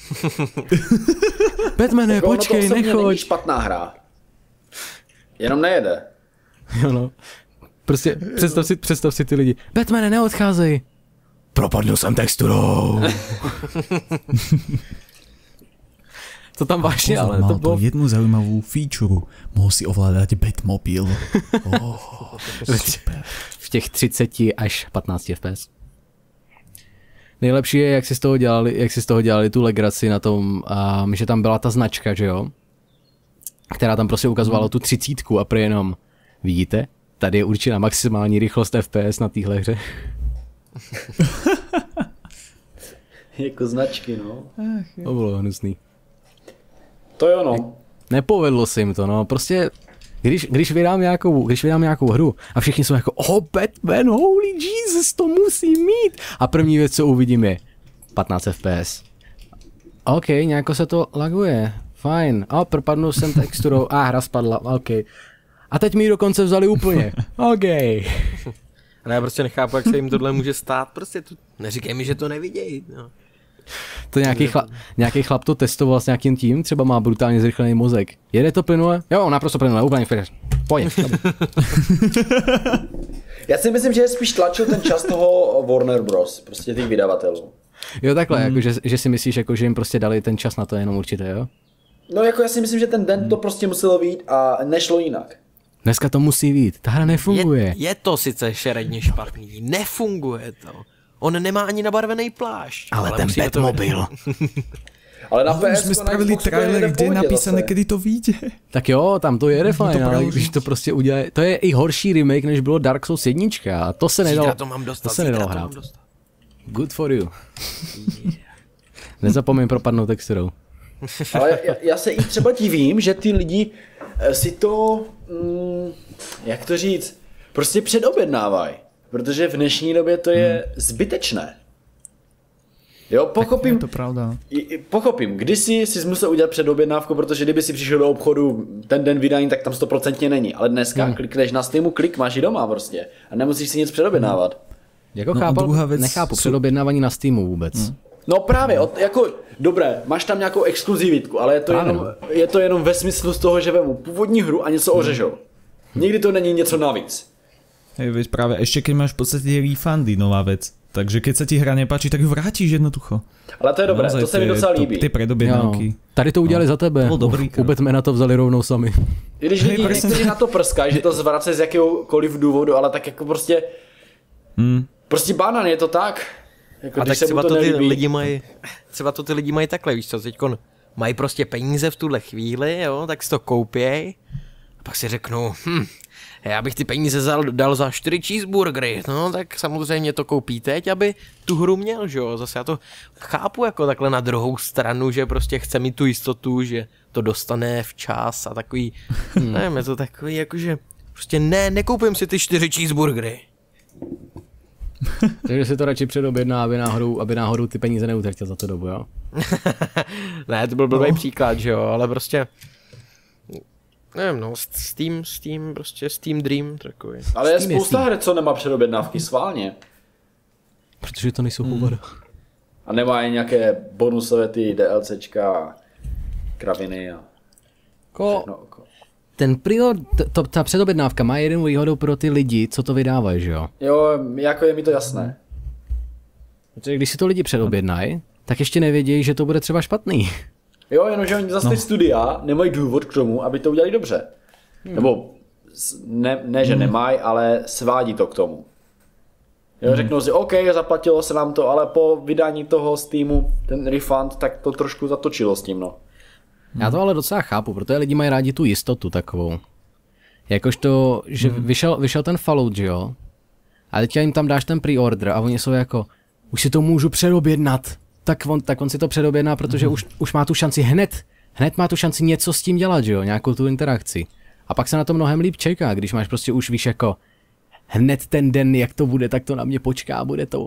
Batmane, jako počkej, ono to nechoď. Není špatná hra. Jenom nejede. Jo no. Prostě představ si, představ si ty lidi. Batmane, neodcházej. Propadl jsem texturou. To tam vážně, ale to bylo... jednu zaujímavú feature. Mohl si ovládať Batmobil. Oh, super. V těch třicet až patnáct F P S. Nejlepší je, jak si z toho dělali, jak si z toho dělali tu legraci na tom, um, že tam byla ta značka, že jo? Která tam prostě ukazovala tu třicítku a prý jenom, vidíte? Tady je určitá maximální rychlost F P S na téhle hře. Jako značky, no. To bylo hnusný. To jo, no. Nepovedlo se jim to, no. Prostě, když, když, vydám nějakou, když vydám nějakou hru a všichni jsou jako, oh Batman, holy Jesus, to musí mít. A první věc, co uvidím je patnáct F P S. OK, nějako se to laguje. Fajn. A propadnul jsem texturou. A hra spadla. OK. A teď mi ji dokonce vzali úplně. OK. A já prostě nechápu, jak se jim tohle může stát. Prostě tu... neříkej mi, že to nevidějí. No. To nějaký, chla, nějaký chlap to testoval s nějakým tím, třeba má brutálně zrychlený mozek. Jede to plynule? Jo, naprosto plynule, úplně vpřed. Pojď. Já si myslím, že je spíš tlačil ten čas toho Warner Bros. Prostě těch vydavatelů. Jo, takhle, mm. jako, že, že si myslíš, jako, že jim prostě dali ten čas na to jenom určitě, jo? No jako já si myslím, že ten den to prostě muselo vyjít a nešlo jinak. Dneska to musí vyjít, ta hra nefunguje. Je, je to sice šeredně špatný, nefunguje to. On nemá ani nabarvený plášť. Ale, ale ten Batmobil. Ale na no, P S jsme spravili trailer, kde je napísané, kdy to vyjde. Tak jo, tam to jede fajn, no ale když to prostě udělá, to je i horší remake, než bylo Dark Souls jedna a to se nedalo, to, mám dostat, to se nedalo hrát. Good for you. Yeah. Nezapomeň propadnout texturou. Ale já, já se i třeba divím, že ty lidi si to, mm, jak to říct, prostě předobjednávají. Protože v dnešní době to je hmm. zbytečné. Jo, pochopím, je to pravda. Pochopím, kdysi jsi musel udělat předobjednávku, protože kdyby si přišel do obchodu ten den vydání, tak tam stoprocentně není. Ale dneska hmm. klikneš na Steamu, klik, máš ji doma prostě. A nemusíš si nic předobjednávat. Hmm. Jako no, chápal, věc, nechápu, předobjednávání na Steamu vůbec. Hmm. No právě, od, jako, dobré, máš tam nějakou exkluzivitku, ale je to, jenom, je to jenom ve smyslu z toho, že vemu původní hru a něco hmm. ořežou. Nikdy to není něco navíc. Hej, veď práve, ešte keď máš v podstate refundy, nová vec. Takže keď sa ti hra nepáči, tak ju vrátiš jednoducho. Ale to je dobré, to se mi docela líbí. Ty predobjednávky. Tady to udělali no, za tebe. To dobrý, U Batmana to vzali rovnou sami. I když lidi někteří na to prskají, že to zvrace z jakéhokoliv důvodu, ale tak jako prostě... Hmm. Prostě banan, je to tak. Jako, a tak třeba to, to ty lidi mají, třeba to ty lidi mají takhle, víš co, teďkon mají prostě peníze v tuhle chvíli, jo, tak si to koupěj. pak si řeknu, hm, já bych ty peníze zal, dal za čtyři cheeseburgery, no tak samozřejmě to koupí teď, aby tu hru měl, že jo, zase já to chápu jako takhle na druhou stranu, že prostě chce mít tu jistotu, že to dostane včas a takový, hmm. nevím, je to takový jakože, prostě ne, nekoupím si ty čtyři cheeseburgery. Takže si to radši předobjedná, aby náhodou, aby náhodou ty peníze neutratil za tu dobu, jo? Ne, to byl blbý no. příklad, že jo, ale prostě, nevím, no, Steam, Steam, prostě Steam Dream, takový. Ale je spousta her, co nemá předobjednávky, sválně. Protože to nejsou hovada. Hmm. A nemá i nějaké bonusové ty DLCčka, kraviny a Ko... všechno oko. Ten prior, to, ta předobjednávka má jeden výhodu pro ty lidi, co to vydávají, že jo? Jo, jako je mi to jasné. Protože když si to lidi předobjednají, tak ještě nevědějí, že to bude třeba špatný. Jo, jenomže oni zase no. ty studia nemají důvod k tomu, aby to udělali dobře. Hmm. Nebo ne, ne že hmm. nemají, ale svádí to k tomu. Jo, hmm. řeknou si, OK, zaplatilo se nám to, ale po vydání toho Steamu, ten refund, tak to trošku zatočilo s tím, no. Já to ale docela chápu, protože lidi mají rádi tu jistotu takovou. Jakož to, že hmm. vyšel, vyšel ten Fallout, že jo? A teďka jim tam dáš ten pre-order a oni jsou jako, už si to můžu předobjednat. Tak on, tak on si to předobjedná, protože hmm. už, už má tu šanci hned, hned má tu šanci něco s tím dělat, že jo? Nějakou tu interakci. A pak se na to mnohem líp čeká, když máš prostě už víš jako, hned ten den, jak to bude, tak to na mě počká, bude to.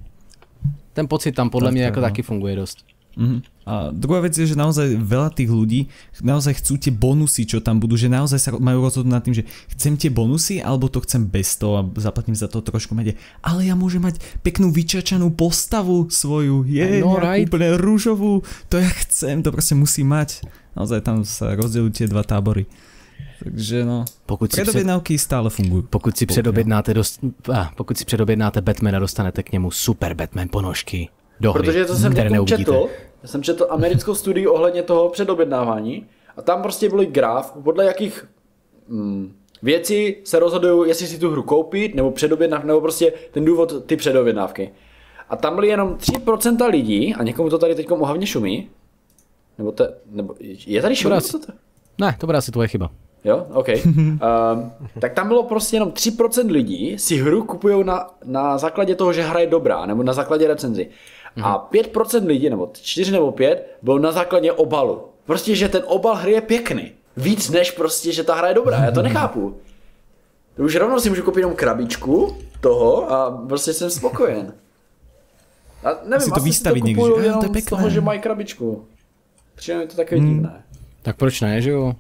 Ten pocit tam podle tak, mě jako no. taky funguje dost. Mm-hmm. A druhá vec je, že naozaj veľa tých ľudí naozaj chcú tie bonusy, čo tam budú, že naozaj sa majú rozhodnúť nad tým, že chcem tie bonusy, alebo to chcem bez toho a zaplatím za to trošku menej. Ale ja môžem mať peknú vyčačanú postavu svoju, je no, right. úplne rúžovú, to ja chcem, to proste musí mať. Naozaj tam sa rozdielujú tie dva tábory. Takže no, pokud si předobjednávky před... stále fungují. Pokud si předobjednáte, dost... ah, pokud si předobjednáte Batmana, dostanete k němu super Batman ponožky. Do hry, protože to jsem četl, já jsem četl americkou studii ohledně toho předobjednávání a tam prostě byl graf, podle jakých mm, věcí se rozhodují, jestli si tu hru koupit, nebo předobjednávat, nebo prostě ten důvod ty předobjednávky. A tam byly jenom tři procenta lidí, a někomu to tady teď ohavně šumí, nebo, to, nebo je tady šumí? To ne, to bude asi tvoje chyba. Jo, OK. um, tak tam bylo prostě jenom tři procenta lidí si hru kupujou na, na základě toho, že hra je dobrá, nebo na základě recenzi. A pět procent lidí, nebo čtyři nebo pět, bylo na základě obalu. Prostě, že ten obal hry je pěkný. Víc než prostě, že ta hra je dobrá. Já to nechápu. To už rovnou si můžu koupit jenom krabičku toho a prostě jsem spokojen. A nevím, asi, asi si to kupuju jenom to z toho, že mají krabičku. Přijde mi to takové hmm. divné. Tak proč ne, že jo?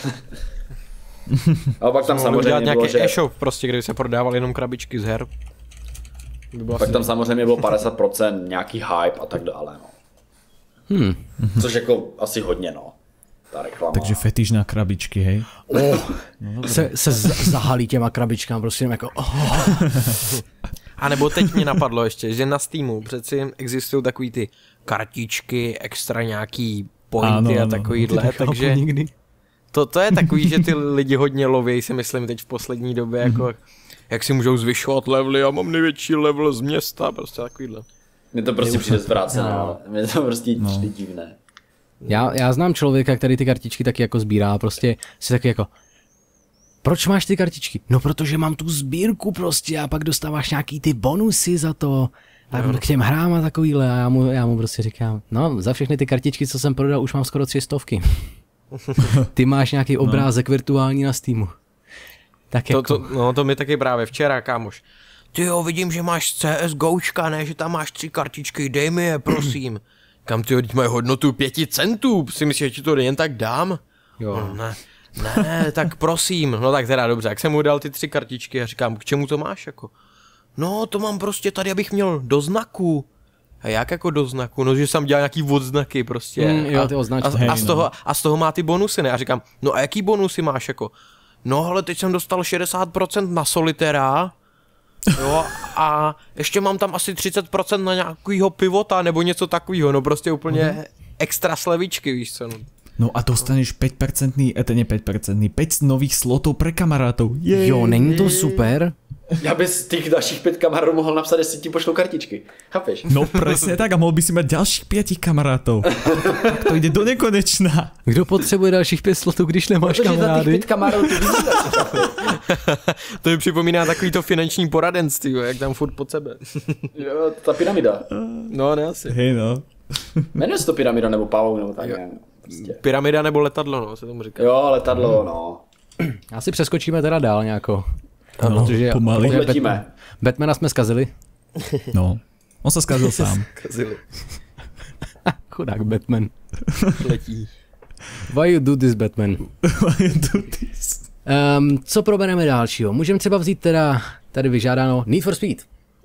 A pak tam no, samozřejmě nějaký bylo, že... e-shop prostě, kde se prodával jenom krabičky z her. By pak tam samozřejmě bylo padesát procent nějaký hype a tak dále, no. Hmm. Což jako asi hodně, no. Ta reklama. Takže fetiš na krabičky, hej? Oh. No, se, se zahalí těma krabičkám, prostě jako oh. A nebo teď mě napadlo ještě, že na Steamu přeci existují takový ty kartičky, extra nějaký pointy ano, a takovýhle, no, takže to, to je takový, že ty lidi hodně lovějí, si myslím teď v poslední době, jako mm-hmm. jak si můžou zvyšovat levely, já mám největší level z města, prostě takovýhle. Mně to prostě přijde zvrácené, no. Mně to prostě no. přijde divné. Já, já znám člověka, který ty kartičky taky jako sbírá, prostě si taky jako proč máš ty kartičky? No protože mám tu sbírku prostě a pak dostáváš nějaký ty bonusy za to a k těm hrám a takovýhle a já mu, já mu prostě říkám, no za všechny ty kartičky, co jsem prodal, už mám skoro tři stovky. Ty máš nějaký obrázek no. virtuální na Steamu. Tak to, jako. to, no to mi taky právě včera, kámoš. Ty jo, vidím, že máš CSGOčka, ne, že tam máš tři kartičky, dej mi je, prosím. Kam ty mají hodnotu pěti centů, si myslíš, že ti to jen tak dám? Jo. No, ne, ne, tak prosím. No tak teda dobře, jak jsem mu dal ty tři kartičky a říkám, k čemu to máš jako? No to mám prostě tady, abych měl do znaku. A jak jako do znaku? No, že jsem dělal nějaký odznaky prostě. Mm, jo, ty označky. A, a, z toho, a z toho má ty bonusy, ne? A říkám, no a jaký bonusy máš jako? No ale teď jsem dostal šedesát procent na solitera, jo, a ještě mám tam asi třicet procent na nějakýho pivota nebo něco takového, no prostě úplně mm. extra slevičky, víš co, no. No a dostaneš päť percent, to nie päť percent, päť nových slotov pre kamarátov. Jej, jo, není to super? Já bys těch dalších pět kamarádů mohl napsat, jestli ti pošlou kartičky. Chápeš? No presne tak a mohol by si mať ďalších piatich kamarátov. Tak to ide do nekonečna. Kdo potřebuje dalších pět slotů, když nemáš Protože za těch kamarády? pět kamarádů ty víš, To mi připomíná takový to finanční poradenství, jak tam furt pod sebe. jo, ta pyramida. No, ne asi. Hej no. Jmenuje se to pyramida nebo pavou nebo tak, ne? Prostě. Pyramida nebo letadlo, no, se tomu říká. Jo, letadlo, no. Asi přeskočíme teda dál nějako. Ano, protože, pomaly. protože Odletíme. Batman, Batmana jsme zkazili. No. On sa skazil sám. Kazili. Chudák Batman. Letí. Why you do this, Batman? Um, co probereme dalšího? Můžeme třeba vzít teda tady vyžádáno Need for Speed.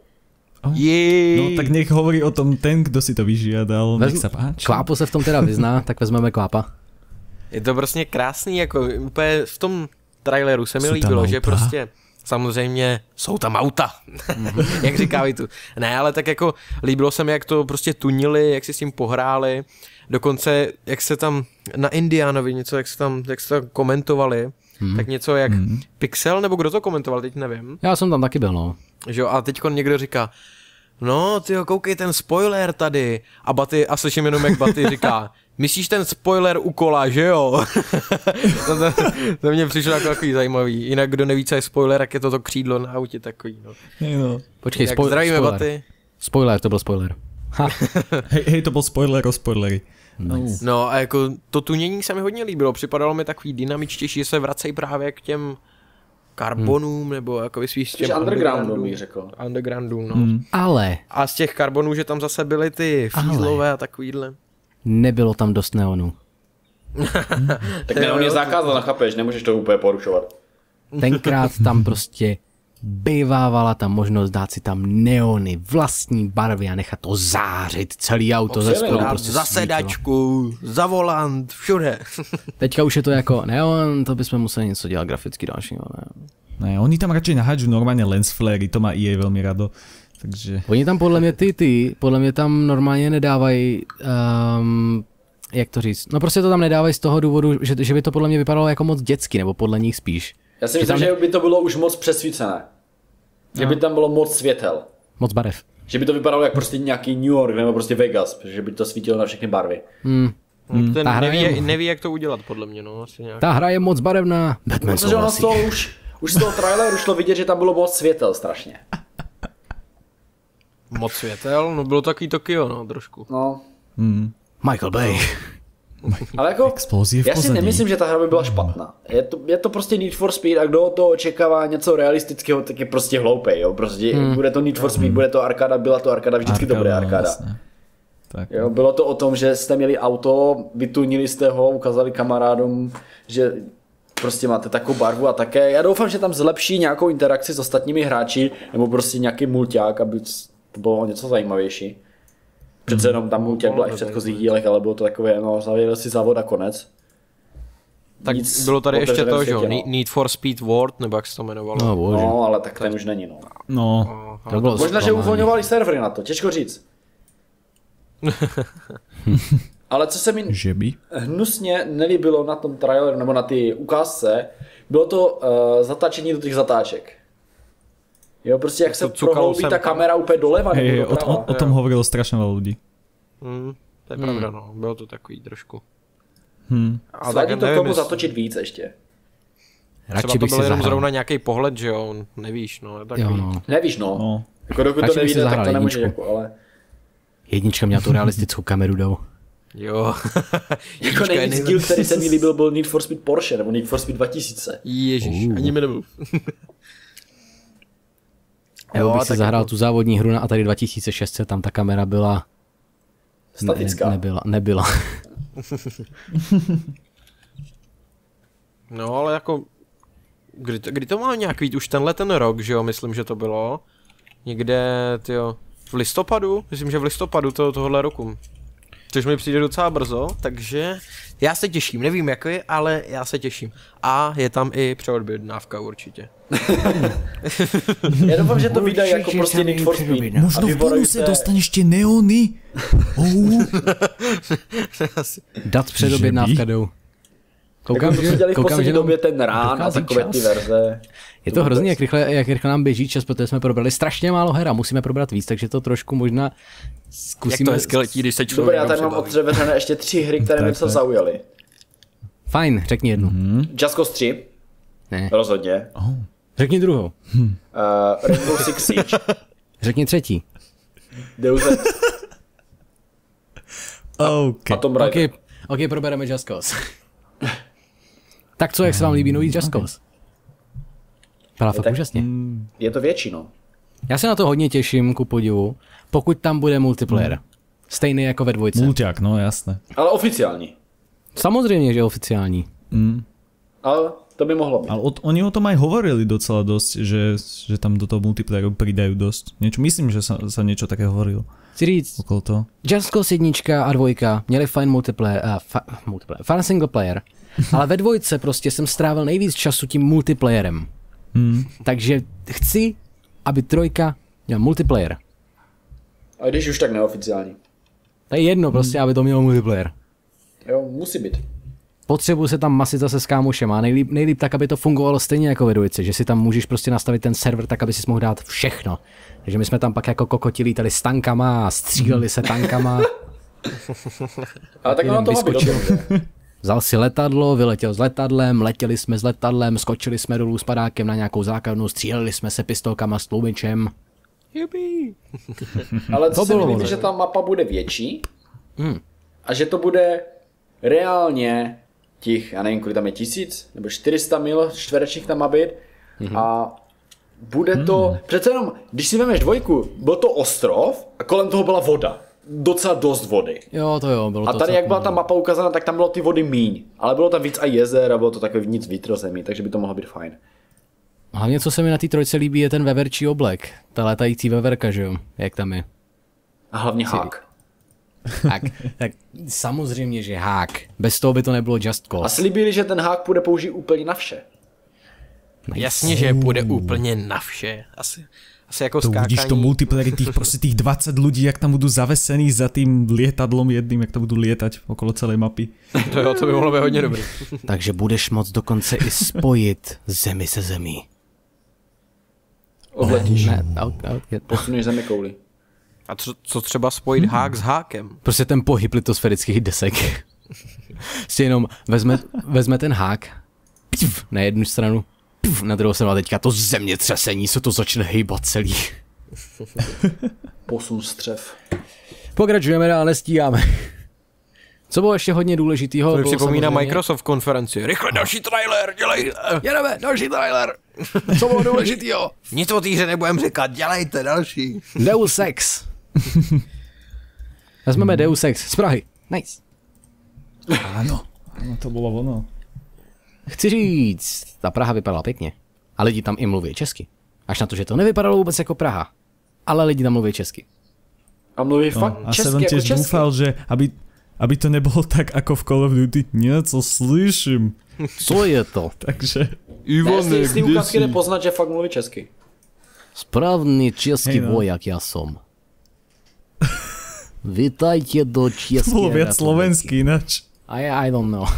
Jej. No tak nech hovorí o tom ten, kdo si to vyžiadal. Nech sa páči. Kvápo se v tom teda vyzná, tak vezmeme Kvápa. Je to prostě krásný, jako úplně v tom traileru se mi Jsou tam líbilo, auta. že prostě samozřejmě jsou tam auta, jak říká tu. Ne, ale tak jako líbilo se mi, jak to prostě tunili, jak si s tím pohráli, dokonce jak se tam na Indianovi něco, jak se tam, jak se tam komentovali, hmm. tak něco jak hmm. Pixel, nebo kdo to komentoval, teď nevím. Já jsem tam taky byl, no. Že jo, a teďko někdo říká, no tyjo, koukej ten spoiler tady, a Baty, a slyším jenom jak Baty říká, myslíš ten spoiler u kola, že jo? to, to, to mě přišlo jako takový zajímavý. Jinak kdo neví, co je spoiler, jak je to to křídlo na autě takový, no. Hej no. Počkej, Jak spoj- zdravíme, spoiler. Baty. Spoiler, to byl spoiler. Ha. Hej, hej, to bol spoiler o spoileri. Nice. No a jako to tunění se mi hodně líbilo, připadalo mi takový dynamičtější, že se vracejí právě k těm karbonům, hmm. nebo jako spíš těm Spíš undergroundu, undergroundům, bych řekl. undergroundům, no. Hmm. Ale A z těch karbonů, že tam zase byly ty fízlové a takovýhle. nebylo tam dost neonu. Tak neon je zakázaná, chápeš, nemůžeš to úplně porušovat. Tenkrát tam prostě bývávala ta možnost dát si tam neony, vlastní barvy a nechat to zářit celý auto ze spodu Dát prostě za svítilo. sedačku, za volant, všude. Teďka už je to jako neon, to bychom museli něco dělat graficky dalšího. Ne? Ne, oni tam radšej nahádžu normálne lens flary, to má E A veľmi rado. Takže... Oni tam podle mě ty, ty, podle mě tam normálně nedávají, um, jak to říct, no prostě to tam nedávají z toho důvodu, že, že by to podle mě vypadalo jako moc dětsky, nebo podle nich spíš. Já si myslím, tam... že by to bylo už moc přesvícené. Že No. by tam bylo moc světel. Moc barev. Že by to vypadalo jak prostě nějaký New York nebo prostě Vegas, že by to svítilo na všechny barvy. Hmm. Hmm, ten Ta hra neví, je- neví, jak to udělat, podle mě, no, asi nějak. Ta hra je moc barevná. Batman Protože ono z souhlasí. toho už, už z toho traileru šlo vidět, že tam bylo moc světel strašně. Moc světel, no bylo takový Tokio, no, trošku. No, Hmm. Michael Bay. ale jako, Explózie v já si pozadí. nemyslím, že ta hra by byla špatná. Je to, je to prostě Need for Speed a kdo to očekává něco realistického, tak je prostě hloupej, jo. Prostě hmm. bude to Need for Speed, bude to arkáda, byla to arkáda, vždycky to bude arkáda. Vlastne. Tak. Jo, bylo to o tom, že jste měli auto, vytunili jste ho, ukázali kamarádům, že prostě máte takovou barvu a také. Já doufám, že tam zlepší nějakou interakci s ostatními hráči, nebo prostě nějaký mulťák, aby to bylo něco zajímavější. Přece jenom tam mulťák byl i v předchozích dílech, ale bylo to takové, no, zavěděl si závod a konec. Tak Nic bylo tady v ještě otevřeném to, že jo, světě, no. Ne- Need for Speed World, nebo jak se to jmenovalo. No bože. No, ale tak ten už není, no. No, To bylo Možná, že zklamání. uvolňovali servery na to, těžko říct. Ale co se mi že by? hnusně nelíbilo na tom traileru nebo na ty ukázce, bylo to uh, zatáčení do těch zatáček. Jo, prostě jak se to cukalo prohloubí sem ta tam. kamera úplně doleva Hej, nebo o, o, doprava. o tom hovorilo strašne veľa ľudí. Hmm, to je pravda, no, bylo to takový trošku. Hmm. A Svádí tak to k nevím, tomu jestli- zatočit víc ještě. Radši Třeba to bych byl si jenom zahrál. zrovna nějaký pohled, že jo, nevíš, no, je takový. Jo, no. Nevíš, no. No. Jako dokud Radši to bych si nevíde, tak zahrál to nemůže jedničku. jako, ale... Jednička měla tu realistickou kameru jdou. Jo. Jako Jednička je nejvíc nejlep- díl, který se mi líbil, byl Need for Speed Porsche, nebo Need for Speed dva tisíce. Ježiš, Uh. ani mi nemluv. Jo, bych si tak zahrál jako- tu závodní hru na Atari dva tisíce šest set, tam ta kamera byla... Statická. Ne, nebyla, nebyla. No, ale jako, kdy to, kdy to má nějak být, už tenhle ten rok, že jo, myslím, že to bylo. Někde, tyjo, v listopadu, myslím, že v listopadu to, tohohle roku. Což mi přijde docela brzo, takže já se těším, nevím jak je, ale já se těším. A je tam i přeodbědnávka určitě. Já doufám, že to vyjde jako prostě Need for Speed. Možno A v bonuse vyborujte- dostaneš tie neony? Oh. Dat předobjednávka jdou. Koukám, jako, že, dělali v poslední jenom době ten rán a takové čas. Ty verze. Je to hrozný, jak rychle, jak rychle nám běží čas, protože jsme probrali strašně málo her a musíme probrat víc, takže to trošku možná zkusíme. Jak to hezky letí, když se člověk. Dobrý, já tady mám otřeveřené ještě tři hry, které mě se zaujaly. Fajn, řekni jednu. Mm-hmm. Just Cause tři. Ne. Rozhodně. Oh. Řekni druhou. Uh, Rainbow Six Siege. Řekni třetí. Deus Ex. Okay. A Tomb Raider. Ok, okay, probereme Just Cause. Tak co, jak se vám líbí nový Just Cause? Vypadá fakt úžasně. Je to větší, no. Já se na to hodně těším, ku podivu, pokud tam bude multiplayer. Mm. Stejný jako ve dvojce. Mulťák, no jasné. Ale oficiální. Samozřejmě, že oficiální. Mm. Ale to by mohlo být. Ale od, oni o tom aj hovorili docela dosť, že, že tam do toho multiplayeru pridajú dosť. Niečo, myslím, že sa, sa niečo také hovorilo. Chci říct, okolo toho. Just Cause jednička a dvojka měli fajn multiplayer, uh, fa, multiplayer, fajn single player, ale ve dvojce prostě jsem strávil nejvíc času tím multiplayerem. Mm. Takže chci, aby trojka měla multiplayer. A když už tak neoficiální. To je jedno prostě, mm. aby to mělo multiplayer. Jo, musí být. Potřebuji se tam masit zase s kámošem a nejlíp, nejlíp tak, aby to fungovalo stejně jako ve dvojce, že si tam můžeš prostě nastavit ten server tak, aby si mohl dát všechno. Takže my jsme tam pak jako kokoti lítali s tankama a stříleli se tankama. Ale tak ono to má být. Vzal si letadlo, vyletěl s letadlem, letěli jsme s letadlem, skočili jsme dolů s padákem na nějakou základnu, stříleli jsme se pistolkama s tlumičem. Jupi. Ale co se mi líbí, že ta mapa bude větší hmm. a že to bude reálně těch, já nevím, kolik tam je tisíc, nebo čtyři sta mil čtverečních tam má být mm-hmm. a bude to, mm. přece jenom, když si vemeš dvojku, byl to ostrov a kolem toho byla voda. Docela dost vody. Jo, to jo, bylo a to tady, co... jak byla ta mapa ukázána, tak tam bylo ty vody míň. Ale bylo tam víc a jezer a bylo to takové nic vnitrozemí, takže by to mohlo být fajn. Hlavně, co se mi na té trojce líbí, je ten veverčí oblek. Ta letající veverka, že jo, jak tam je. A hlavně hák. Tak, tak samozřejmě, že hák. Bez toho by to nebylo Just Cause. A slíbili, že ten hák bude použít úplně na vše. Nice. Jasně, že půjde úplně na vše. Asi, asi jako to skákání. Uvidíš to multiplayer, tých, prostě tých dvacet ľudí, jak tam budú zavesení za tým lietadlom jedným, jak to budú lietať okolo celej mapy. To jo, to by mohlo být hodně dobrý. Takže budeš moc dokonce i spojit zemi se zemí. Odletíš. Ne, ne, ne, posuneš zemi kouli. A co, co třeba spojit hmm. hák s hákem? Prostě ten pohyb litosférických desek. Prostě jenom vezme, vezme ten hák pif, na jednu stranu, pif, na druhou stranu a teďka to zemětřesení se to začne hejbat celý. Posun střev. Pokračujeme dál, nestíháme. Co bylo ještě hodně důležitýho? To mi připomíná Microsoft konferenci. Rychle další trailer, dělej! Jedeme, další trailer! Co bylo důležitýho? Nic o té hře nebudem říkat, dělejte další. Deus Ex. Vezmeme Deus Ex z Prahy. Nice. Áno, áno, to bylo ono. Chci říct, ta Praha vypadala pěkně. A lidi tam i mluví česky. Až na to, že to nevypadalo vůbec jako Praha. Ale lidi tam mluví česky. A mluví no, fakt a česky jako česky. A dúfal, že aby, aby to nebylo tak jako v Call of Duty. Něco slyším. Co je to? Takže... Ivone, ne, z té ukázky jde poznat, že fakt mluví česky. Správný český hey, no. voják já som. Vítajte do české. To bylo viac slovenský ináč. I, I don't know.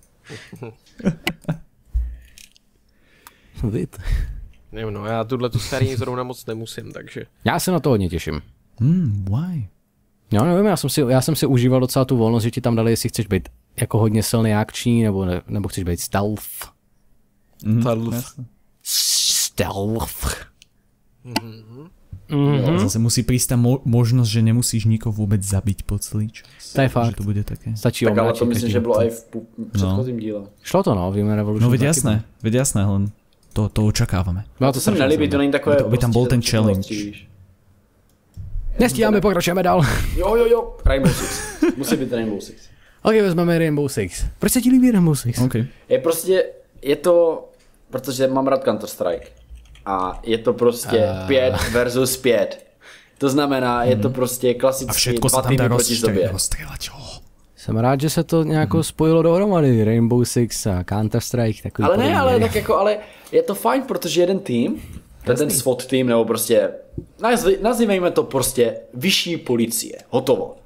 Víte. Nevím, no, já tuhle tu starý zrovna moc nemusím, takže... Já se na to hodně těším. Hmm, why? Já nevím, já jsem, si, já jsem si užíval docela tu volnost, že ti tam dali, jestli chceš být jako hodně silný akční, nebo, ne, nebo chceš být stealth. Mm, stealth. Stealth. Mm-hmm. Mm-hmm. Zase musí prísť tá mo- možnosť, že nemusíš nikoho vôbec zabiť po celý čas. To je fakt. Že to bude také. Stačí tak ale to myslím, že bylo aj v předchozím no. díle. Šlo to no, Human Revolution. No veď jasné, veď jasné, len to, to očakávame. No, to se mi nelíbí, to není takové... Aby, to, aby tam bol ten challenge. Nestíháme, pokračujeme dál. Jo, jo, jo, Rainbow Six. Musí být Rainbow Six. Ok, vezmeme Rainbow Six. Proč se ti líbí Rainbow Six? Okay. Je prostě, je to, protože mám rád Counter-Strike. A je to prostě uh... pět versus pět. To znamená, je to prostě klasicky dva týmy proti sobě. Jsem rád, že se to nějak mm. spojilo dohromady, Rainbow Six a Counter-Strike. Takový ale ne, ale tak jako, ale je to fajn, protože jeden tým, ten, ten SWAT tým, nebo prostě, nazvi, nazývejme to prostě vyšší policie, hotovo.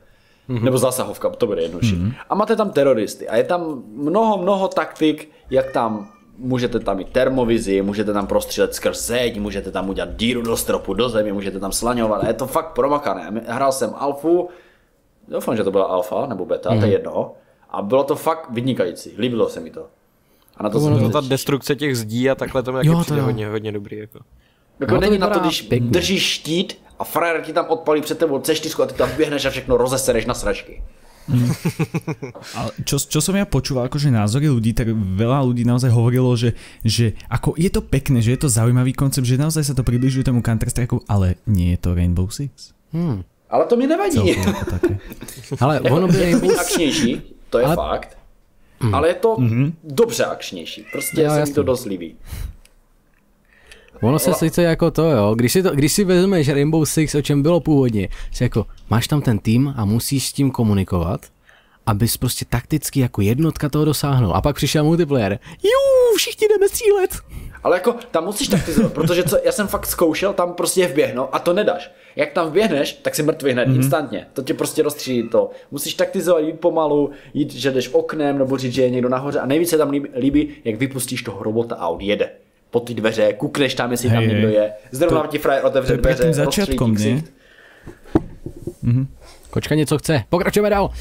Mm-hmm. Nebo zásahovka, to bude jednodušší. Mm-hmm. A máte tam teroristy a je tam mnoho, mnoho taktik, jak tam můžete tam mít termovizi, můžete tam prostřílet skrz zeď, můžete tam udělat díru do stropu, do země, můžete tam slaňovat a je to fakt promakané. Hrál jsem alfu, doufám, že to byla alfa nebo beta, mm-hmm. to je jedno. A bylo to fakt vynikající, líbilo se mi to. A na to, to, to ta destrukce těch zdí a takhle to mi taky přijde hodně, hodně dobrý. Jako. Jako no, není na to, když pěkný. Držíš štít a frajer ti tam odpalí před tebou cé čtyři a ty tam běhneš a všechno rozesereš na sračky. Mm. Ale čo, čo som ja počúval akože názory ľudí, tak veľa ľudí naozaj hovorilo, že, že ako je to pekné, že je to zaujímavý koncept, že naozaj sa to približuje tomu Counter-Strike, ale nie je to Rainbow Six. Hmm. Ale to mi nevadí. Ale ono by Rainbow Six akčnější, to je ale... fakt. Mm. Ale je to mm-hmm. dobře akčnější. Prostě jo, se mi to dost líbí. Ono se sice jako to jo, když si, to, když si vezmeš Rainbow Six, o čem bylo původně, si jako máš tam ten tým a musíš s tím komunikovat, abys prostě takticky jako jednotka toho dosáhnul. A pak přišel multiplayer. Jú, všichni jdeme střílet. Ale jako tam musíš taktizovat, protože co, já jsem fakt zkoušel tam prostě vběhnout a to nedáš. Jak tam vběhneš, tak si mrtvý hned, mm-hmm. instantně. To tě prostě rozstřílí to. Musíš taktizovat, jít pomalu, jít, že jdeš oknem, nebo říct, že je někdo nahoře. A nejvíce tam líbí, líbí jak vypustíš toho robota a odjede. Po ty dveře, kukneš tam, jestli hej, tam někdo je. Zrovna ti frajer otevře dveře, rozstřílí ti ksicht. Mm-hmm. Kočka něco chce, pokračujeme dál.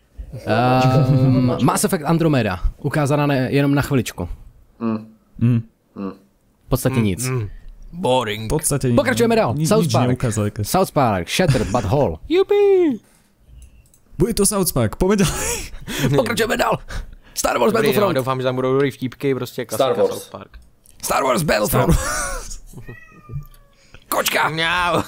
Uh, Mass Effect Andromeda, ukázaná ne, jenom na chviličku. Mm. Mm. V podstatě mm, nic. Mm. Boring. V podstatě nic. Pokračujeme dál. Nic, South nic Park. South Park, Shattered but Whole. Jupi. Bude to South Park, pojďme dál. Pokračujeme dál. Star Wars Battlefront. No, doufám, že tam budou dobrý vtípky, prostě Star Wars. South Park. Star Wars Battlefront. Kočka. Mňau.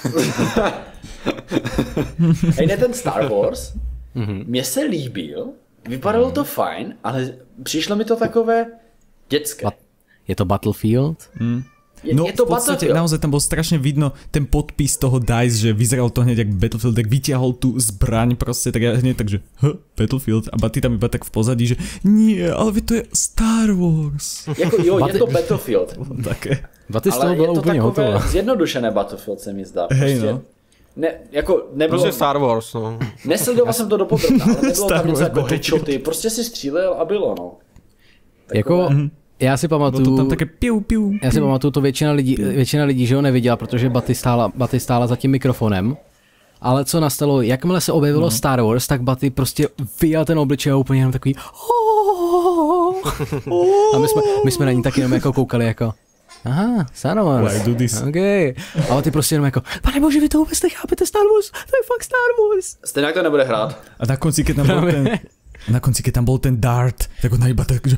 Hej, ne ten Star Wars, mm-hmm. mně se líbil, vypadalo mm. to fajn, ale přišlo mi to takové dětské. Ba- je to Battlefield? Mm. Je, no je to v podstate naozaj tam bol strašne vidno ten podpis toho DICE, že vyzeral to hneď jak Battlefield, tak vytiahol tú zbraň proste, tak ja hneď takže huh, Battlefield a Baty tam iba tak v pozadí, že nie, ale to je Star Wars. Jako jo, je to Battlefield. Také. Baty z toho bylo úplně hotové. Ale je to takové zjednodušené Battlefield se mi zdá. Hej prostě. no. Ne, jako nebylo... Prostě Star Wars, no. Nesledoval jsem to dopodrobna, ale nebylo tam něco jako headshoty, prostě si střílel a bylo, no. Takové... Jako... Já si pamatuju, to tam také piu, piu, piu. Já si pamatuju, to většina lidí, většina lidí, že ho neviděla, protože Baty stála, Baty stála za tím mikrofonem. Ale co nastalo, jakmile se objevilo no. Star Wars, tak Baty prostě vyjel ten obličej a úplně jenom takový a my jsme, my jsme na ní taky jenom jako koukali jako aha, Star Wars, Why do this? Okay. A ty prostě jenom jako, pane bože, vy to vůbec nechápete, Star Wars, to je fakt Star Wars. Stejně jak to nebude hrát. A na konci, keď tam bol ten, na konci, keď tam bol ten dart, tak on iba tak, že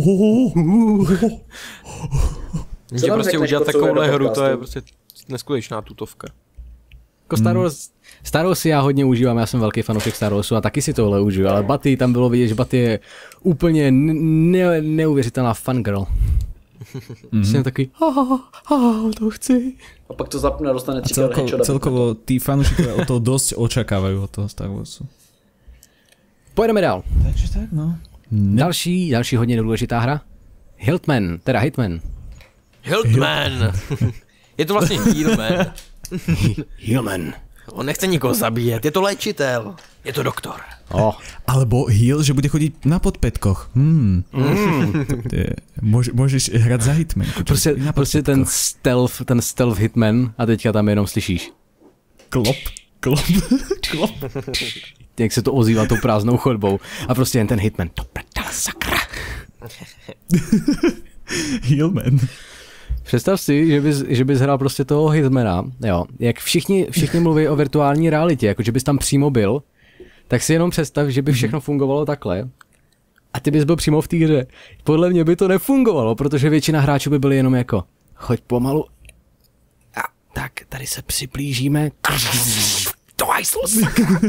že prostě udělat takovouhle hru, to je prostě neskutečná tutovka. Jako Star Wars, Star Wars si já hodně užívám, já jsem velký fanoušek Star Warsu a taky si tohle užiju, ale Baty, tam bylo vidět, že Baty je úplně ne- neuvěřitelná fangirl. Mm-hmm. Jsem takový, ah, ah, to chci. A pak to zapne a dostane tři celko, celkovo tí fanúšikovia o to dosť očakávajú od toho Star Warsu. Pojedeme dál. Takže tak, no. Další, další hodně důležitá hra. Hiltman, teda Hitman. Hiltman. Je to vlastně Healman. Healman. On nechce nikoho zabíjet, je to léčitel. Je to doktor. Oh. Alebo Heal, že bude chodiť na podpätkoch. Hmm. Mm. Môž, môžeš hrať za Hitman. Prostě, prostě ten stealth, ten stealth Hitman a teďka tam jenom slyšíš. Klop, klop, klop. Jak se to ozývá tou prázdnou chodbou. A prostě jen ten Hitman. To prdele, sakra. Healman. Představ si, že bys, že bys hrál prostě toho Hitmana, jo. Jak všichni, všichni mluví o virtuální realitě, jako že bys tam přímo byl, tak si jenom představ, že by všechno fungovalo takhle a ty bys byl přímo v té hře. Podle mě by to nefungovalo, protože většina hráčů by byly jenom jako choď pomalu a tak tady se přiblížíme to hajslo, sakra.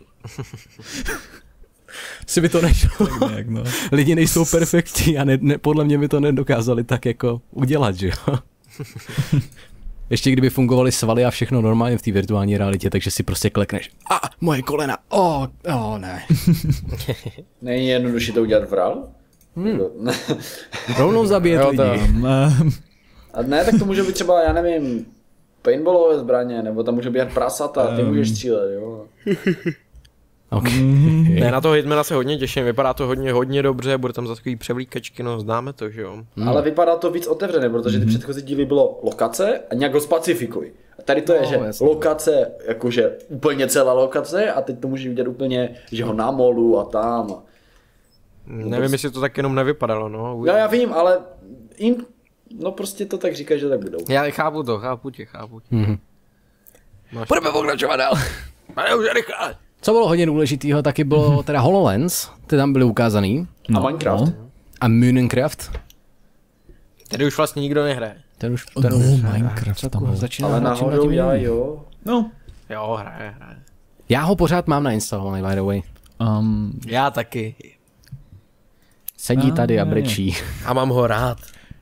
Si by to nešlo. Nějak, no. Lidi nejsou perfektní a ne, ne, podle mě by to nedokázali tak jako udělat, že jo. Ještě kdyby fungovaly svaly a všechno normálně v té virtuální realitě, takže si prostě klekneš. A moje kolena. O, oh, oh, ne. Není jednodušší to udělat v rál? Hmm. Rovnou zabíjet lidi. A ne, tak to může být třeba, já nevím, paintballové zbraně, nebo tam může být prasata, ty můžeš střílet, jo. Okay. Ne, na toho Hitmana se hodně těším, vypadá to hodně, hodně dobře, bude tam za takový převlíkačky, no známe to, že jo. Hmm. Ale vypadá to víc otevřené, protože ty hmm. předchozí díly bylo lokace a nějak ho specifikuj. A tady to je, no, že jasný. Lokace, jakože úplně celá lokace a teď to můžeš vidět úplně, že ho na molu a tam. Nevím, jestli to tak jenom nevypadalo, no. Já, já vím, ale jim, no prostě to tak říkají, že tak budou. Já chápu to, chápu tě, chápu tě. Mm-hmm. Budeme pokračovat dál. Pane už rychle. Co bylo hodně důležitého, taky bylo teda HoloLens, ty tam byly ukázaný. No, a Minecraft. No. A Minecraft. Tady už vlastně nikdo nehraje. Ten už, ten no, už Minecraft tam začíná. Ale nahoru já jo. No. Jo, hraje, hraje. Já ho pořád mám nainstalovaný, by the way. Um, já taky. Sedí tady a brečí. A mám ho rád.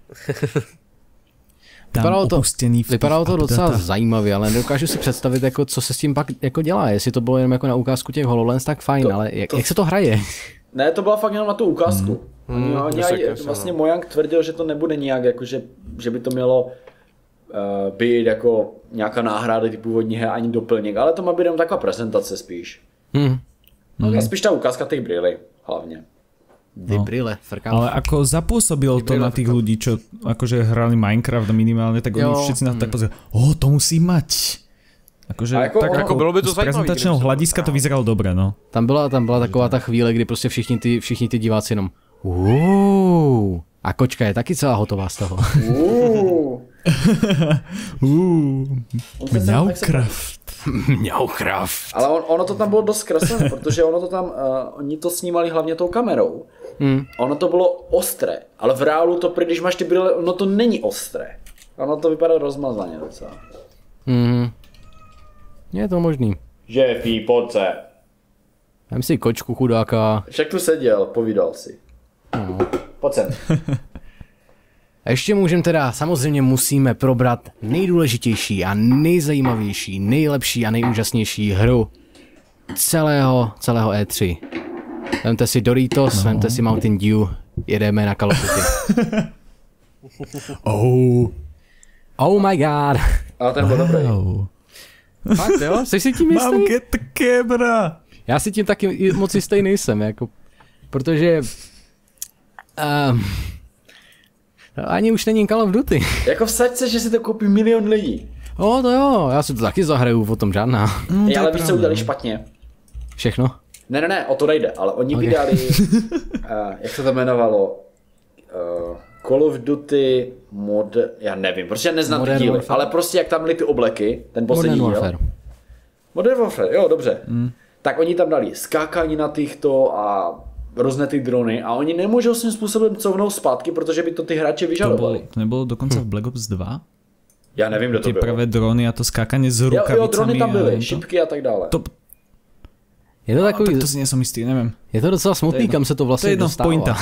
Vypadalo to, vypadalo to docela zajímavě, ale nedokážu si představit, jako, co se s tím pak jako dělá. Jestli to bylo jenom jako na ukázku těch HoloLens, tak fajn, to, ale jak, to... jak se to hraje? Ne, to byla fakt jenom na tu ukázku. Hmm. Oni, oni hmm, aj, vlastně Mojang tvrdil, že to nebude nijak, jako, že, že by to mělo uh, být jako nějaká náhrada ty původní hry, ani doplněk, ale to má být jenom taková prezentace spíš. Hmm. Okay. A spíš ta ukázka těch brýlí, hlavně. Ty no. brýle, frkám. Ale ako zapôsobilo to na tých ľudí, čo akože hrali Minecraft minimálne, tak oni všetci na to tak pozerali, o, to musí mať. Akože, ako, tak ako bylo by to z prezentačného hľadiska to vyzeralo dobre, no. Tam byla, tam byla taková ta chvíle, kdy prostě všichni ty, všichni ty diváci jenom uuuu. A kočka je taky celá hotová z toho. Uuuu. Uuuu. Mňaukraft. Mňaukraft. Ale on, ono to tam bylo dost zkreslené, protože ono to tam, uh, oni to snímali hlavně tou kamerou. Hmm. Ono to bylo ostré, ale v reálu to, když máš ty brýle, ono to není ostré. Ono to vypadá rozmazaně docela. Mhm. Je to možný. Žefí, pojď se. Vem si kočku chudáka. Však tu seděl, povídal si. No. Pojď sem. A ještě můžeme teda, samozřejmě musíme probrat nejdůležitější a nejzajímavější, nejlepší a nejúžasnější hru celého, celého E tři. Vemte si Doritos, no. Vemte si Mountain Dew, jedeme na Call of Duty. oh. oh my god. Ale ten byl dobrý. Fakt jo? Jsi si tím jistý? Mám get the camera. Já si tím taky moc jistý nejsem, jako, protože um, ani už není Call of Duty. Jako vsaď se, že si to koupí milion lidí. O, to jo, já si to taky zahraju, o tom žádná. Mm, je, ale víš, co udělali špatně? Všechno? Ne, ne, ne, o to nejde, ale oni okay. vydali, uh, jak se to jmenovalo, uh, Call of Duty mod, já nevím, prostě já neznám ty díly, ale prostě jak tam byly ty obleky, ten poslední díl. Modern Warfare. Modern Warfare, jo, dobře. Mm. Tak oni tam dali skákání na těchto a různé ty drony a oni nemůžou svým způsobem couvnout zpátky, protože by to ty hráče vyžadovali. To, bol, to nebylo dokonce hm. v Black Ops dva? Já nevím, kdo to byl. Ty pravé drony a to skákanie s rukavicami. Jo, jo, drony tam byly, šipky a tak dále. To... Je to takový... No, tak to si nesom istý, nevím. Je to docela smutný, to kam se to vlastně to dostává. Pointa.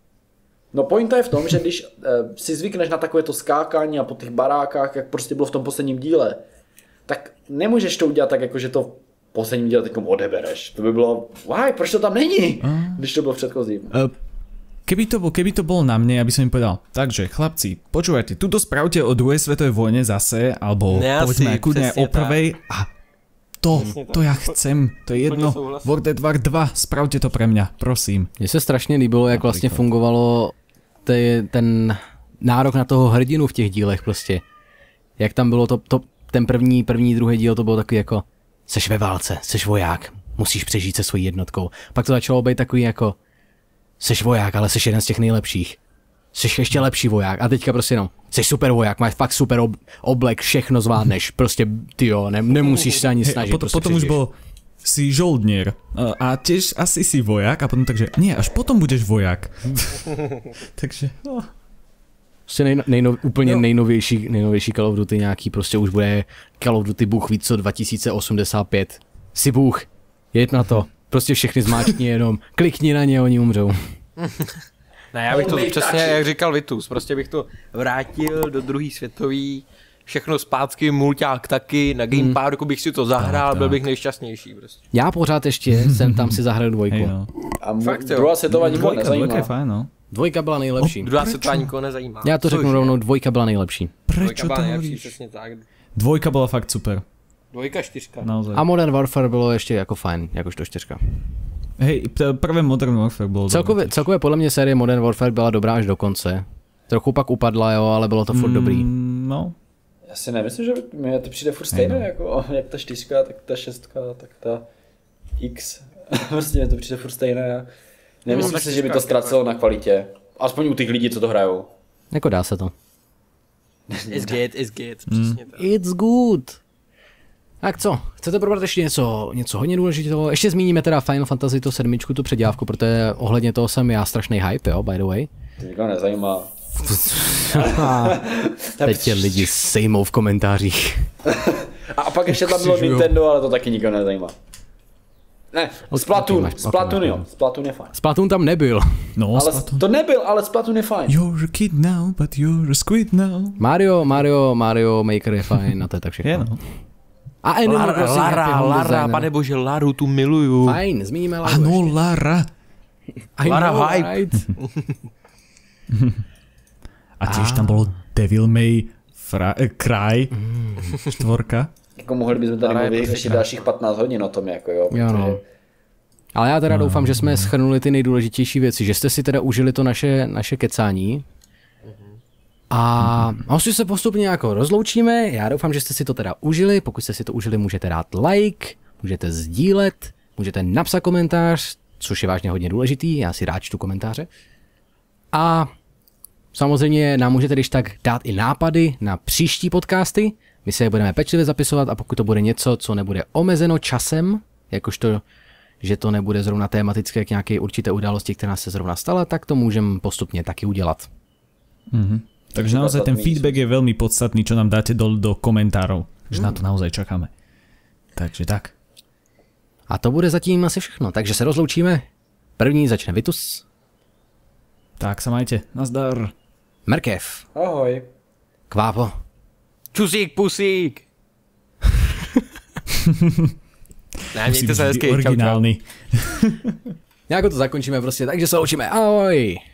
No pointa je v tom, že když uh, si zvykneš na takové to skákání a po těch barákách, jak prostě bylo v tom posledním díle, tak nemůžeš to udělat tak, jako že to v posledním díle takom odebereš. To by bylo, why, proč to tam není, uh. když to bylo v předchozím. Uh. Keby to, bol, keby to bolo na mne, aby som im povedal, takže chlapci, počúvajte, tuto spravte o druhej svetovej vojne zase, alebo ne, povedzme aj kľudne o prvej a to, to ja chcem, to je jedno, World at War dva, spravte to pre mňa, prosím. Mně se strašně líbilo, jak vlastně fungovalo te, ten nárok na toho hrdinu v těch dílech prostě. Jak tam bylo to, to ten první, první, druhý díl, to bylo takový jako, seš ve válce, seš voják, musíš přežít se svojí jednotkou. Pak to začalo být takový jako, seš voják, ale seš jeden z těch nejlepších. Seš ještě lepší voják. A teďka prostě no, seš super voják, máš fakt super ob- oblek, všechno zvládneš. Prostě tyjo, ne, nemusíš se ani snažit. Hey, potom, prostě potom už bol, si žoldnier a tiež asi si voják a potom takže, nie, až potom budeš voják. Takže, no. Prostě nejno, nejno, úplně no. nejnovější, nejnovější Call of Duty nějaký, prostě už bude Call of Duty Bůh víc co dva tisíce osmdesát pět. Jsi Bůh, jed na to. Prostě všechny zmáčkni jenom, klikni na ně, oni umřou. Ne, já bych to přesně, jak říkal Vitus, prostě bych to vrátil do druhý světový, všechno zpátky, mulťák taky, na gamepadu hmm. bych si to zahrál, tak, byl bych nejšťastnější prostě. Já pořád ještě jsem tam si zahrál dvojku. Hey, no. A mu, Fakt, druhá světová nikoho nezajímá. Dvojka je fajn, no. Dvojka byla nejlepší. Oh, druhá světová nikoho nezajímá. Já to řeknu rovnou, dvojka byla nejlepší. Prečo to hovoríš? Dvojka byla fakt super. Dvojka, čtyřka. Naozaj. A Modern Warfare bylo ještě jako fajn, jakožto čtyřka. Hej, prvé Modern Warfare bylo Celkově, dobré. celkově podle mě série Modern Warfare byla dobrá až do konce. Trochu pak upadla, jo, ale bylo to furt mm, dobrý. No. Já si nemyslím, že mě to přijde furt stejné, no. jako jak ta čtyřka, tak ta šestka, tak ta X. Prostě mě to přijde furt stejné. Nemyslím No, si, že by to ztracelo na kvalitě. Aspoň u těch lidí, co to hrajou. Jako dá se to. It's good, it's good, přesně tak. It's good. Tak co, chcete probrat ještě něco, něco hodně důležitého? Ještě zmíníme teda Final Fantasy to sedmičku, tu předělávku, protože ohledně toho jsem já strašný hype, jo, by the way. To nikoho nezajímá. Teď tě lidi sejmou v komentářích. A pak ještě tam bylo Nintendo, ale to taky nikoho nezajímá. Ne, Splatoon, máš- Splatoon ok, jo, Splatoon je fajn. Splatoon tam nebyl. No, Ale Splatoon. to nebyl, ale Splatoon je fajn. You're a kid now, but you're a squid now. Mario, Mario, Mario Maker je fajn, a to je tak všechno. Je no. A Animal Lara, Crossing Lara, Happy Home Lara, Designer. pane bože, Laru tu miluju. Fajn, zmíníme Laru Ano, ještě. Lara. I Lara know, hype. right? A tiež tam bolo Devil May fra- eh, Cry, štvorka. Jako mohli bychom tady Lara je mluvit prostě ještě dalších patnáct hodin o tom, jako jo. Jo, no. protože- Ale já teda doufám, že jsme shrnuli ty nejdůležitější věci, že jste si teda užili to naše, naše kecání. A asi se postupně jako rozloučíme, já doufám, že jste si to teda užili, pokud jste si to užili, můžete dát like, můžete sdílet, můžete napsat komentář, což je vážně hodně důležitý, já si rád čtu komentáře. A samozřejmě nám můžete když tak dát i nápady na příští podcasty, my se je budeme pečlivě zapisovat a pokud to bude něco, co nebude omezeno časem, jakožto že to nebude zrovna tematické k nějaké určité události, která se zrovna stala, tak to můžeme postupně taky udělat. Mhm. Takže naozaj ten feedback je veľmi podstatný, čo nám dáte do, do komentárov. Takže na to naozaj čakáme. Takže tak. A to bude zatím asi všechno, takže se rozloučíme. První začne Vitus, Tak sa majte. Nazdar. Mrkev, Ahoj. Kvápo. Čusík, pusík. Ne, Musí mějte se byť hezky, čau, čau. originálny. Nějak to zakončíme prostě, takže se loučíme, ahoj.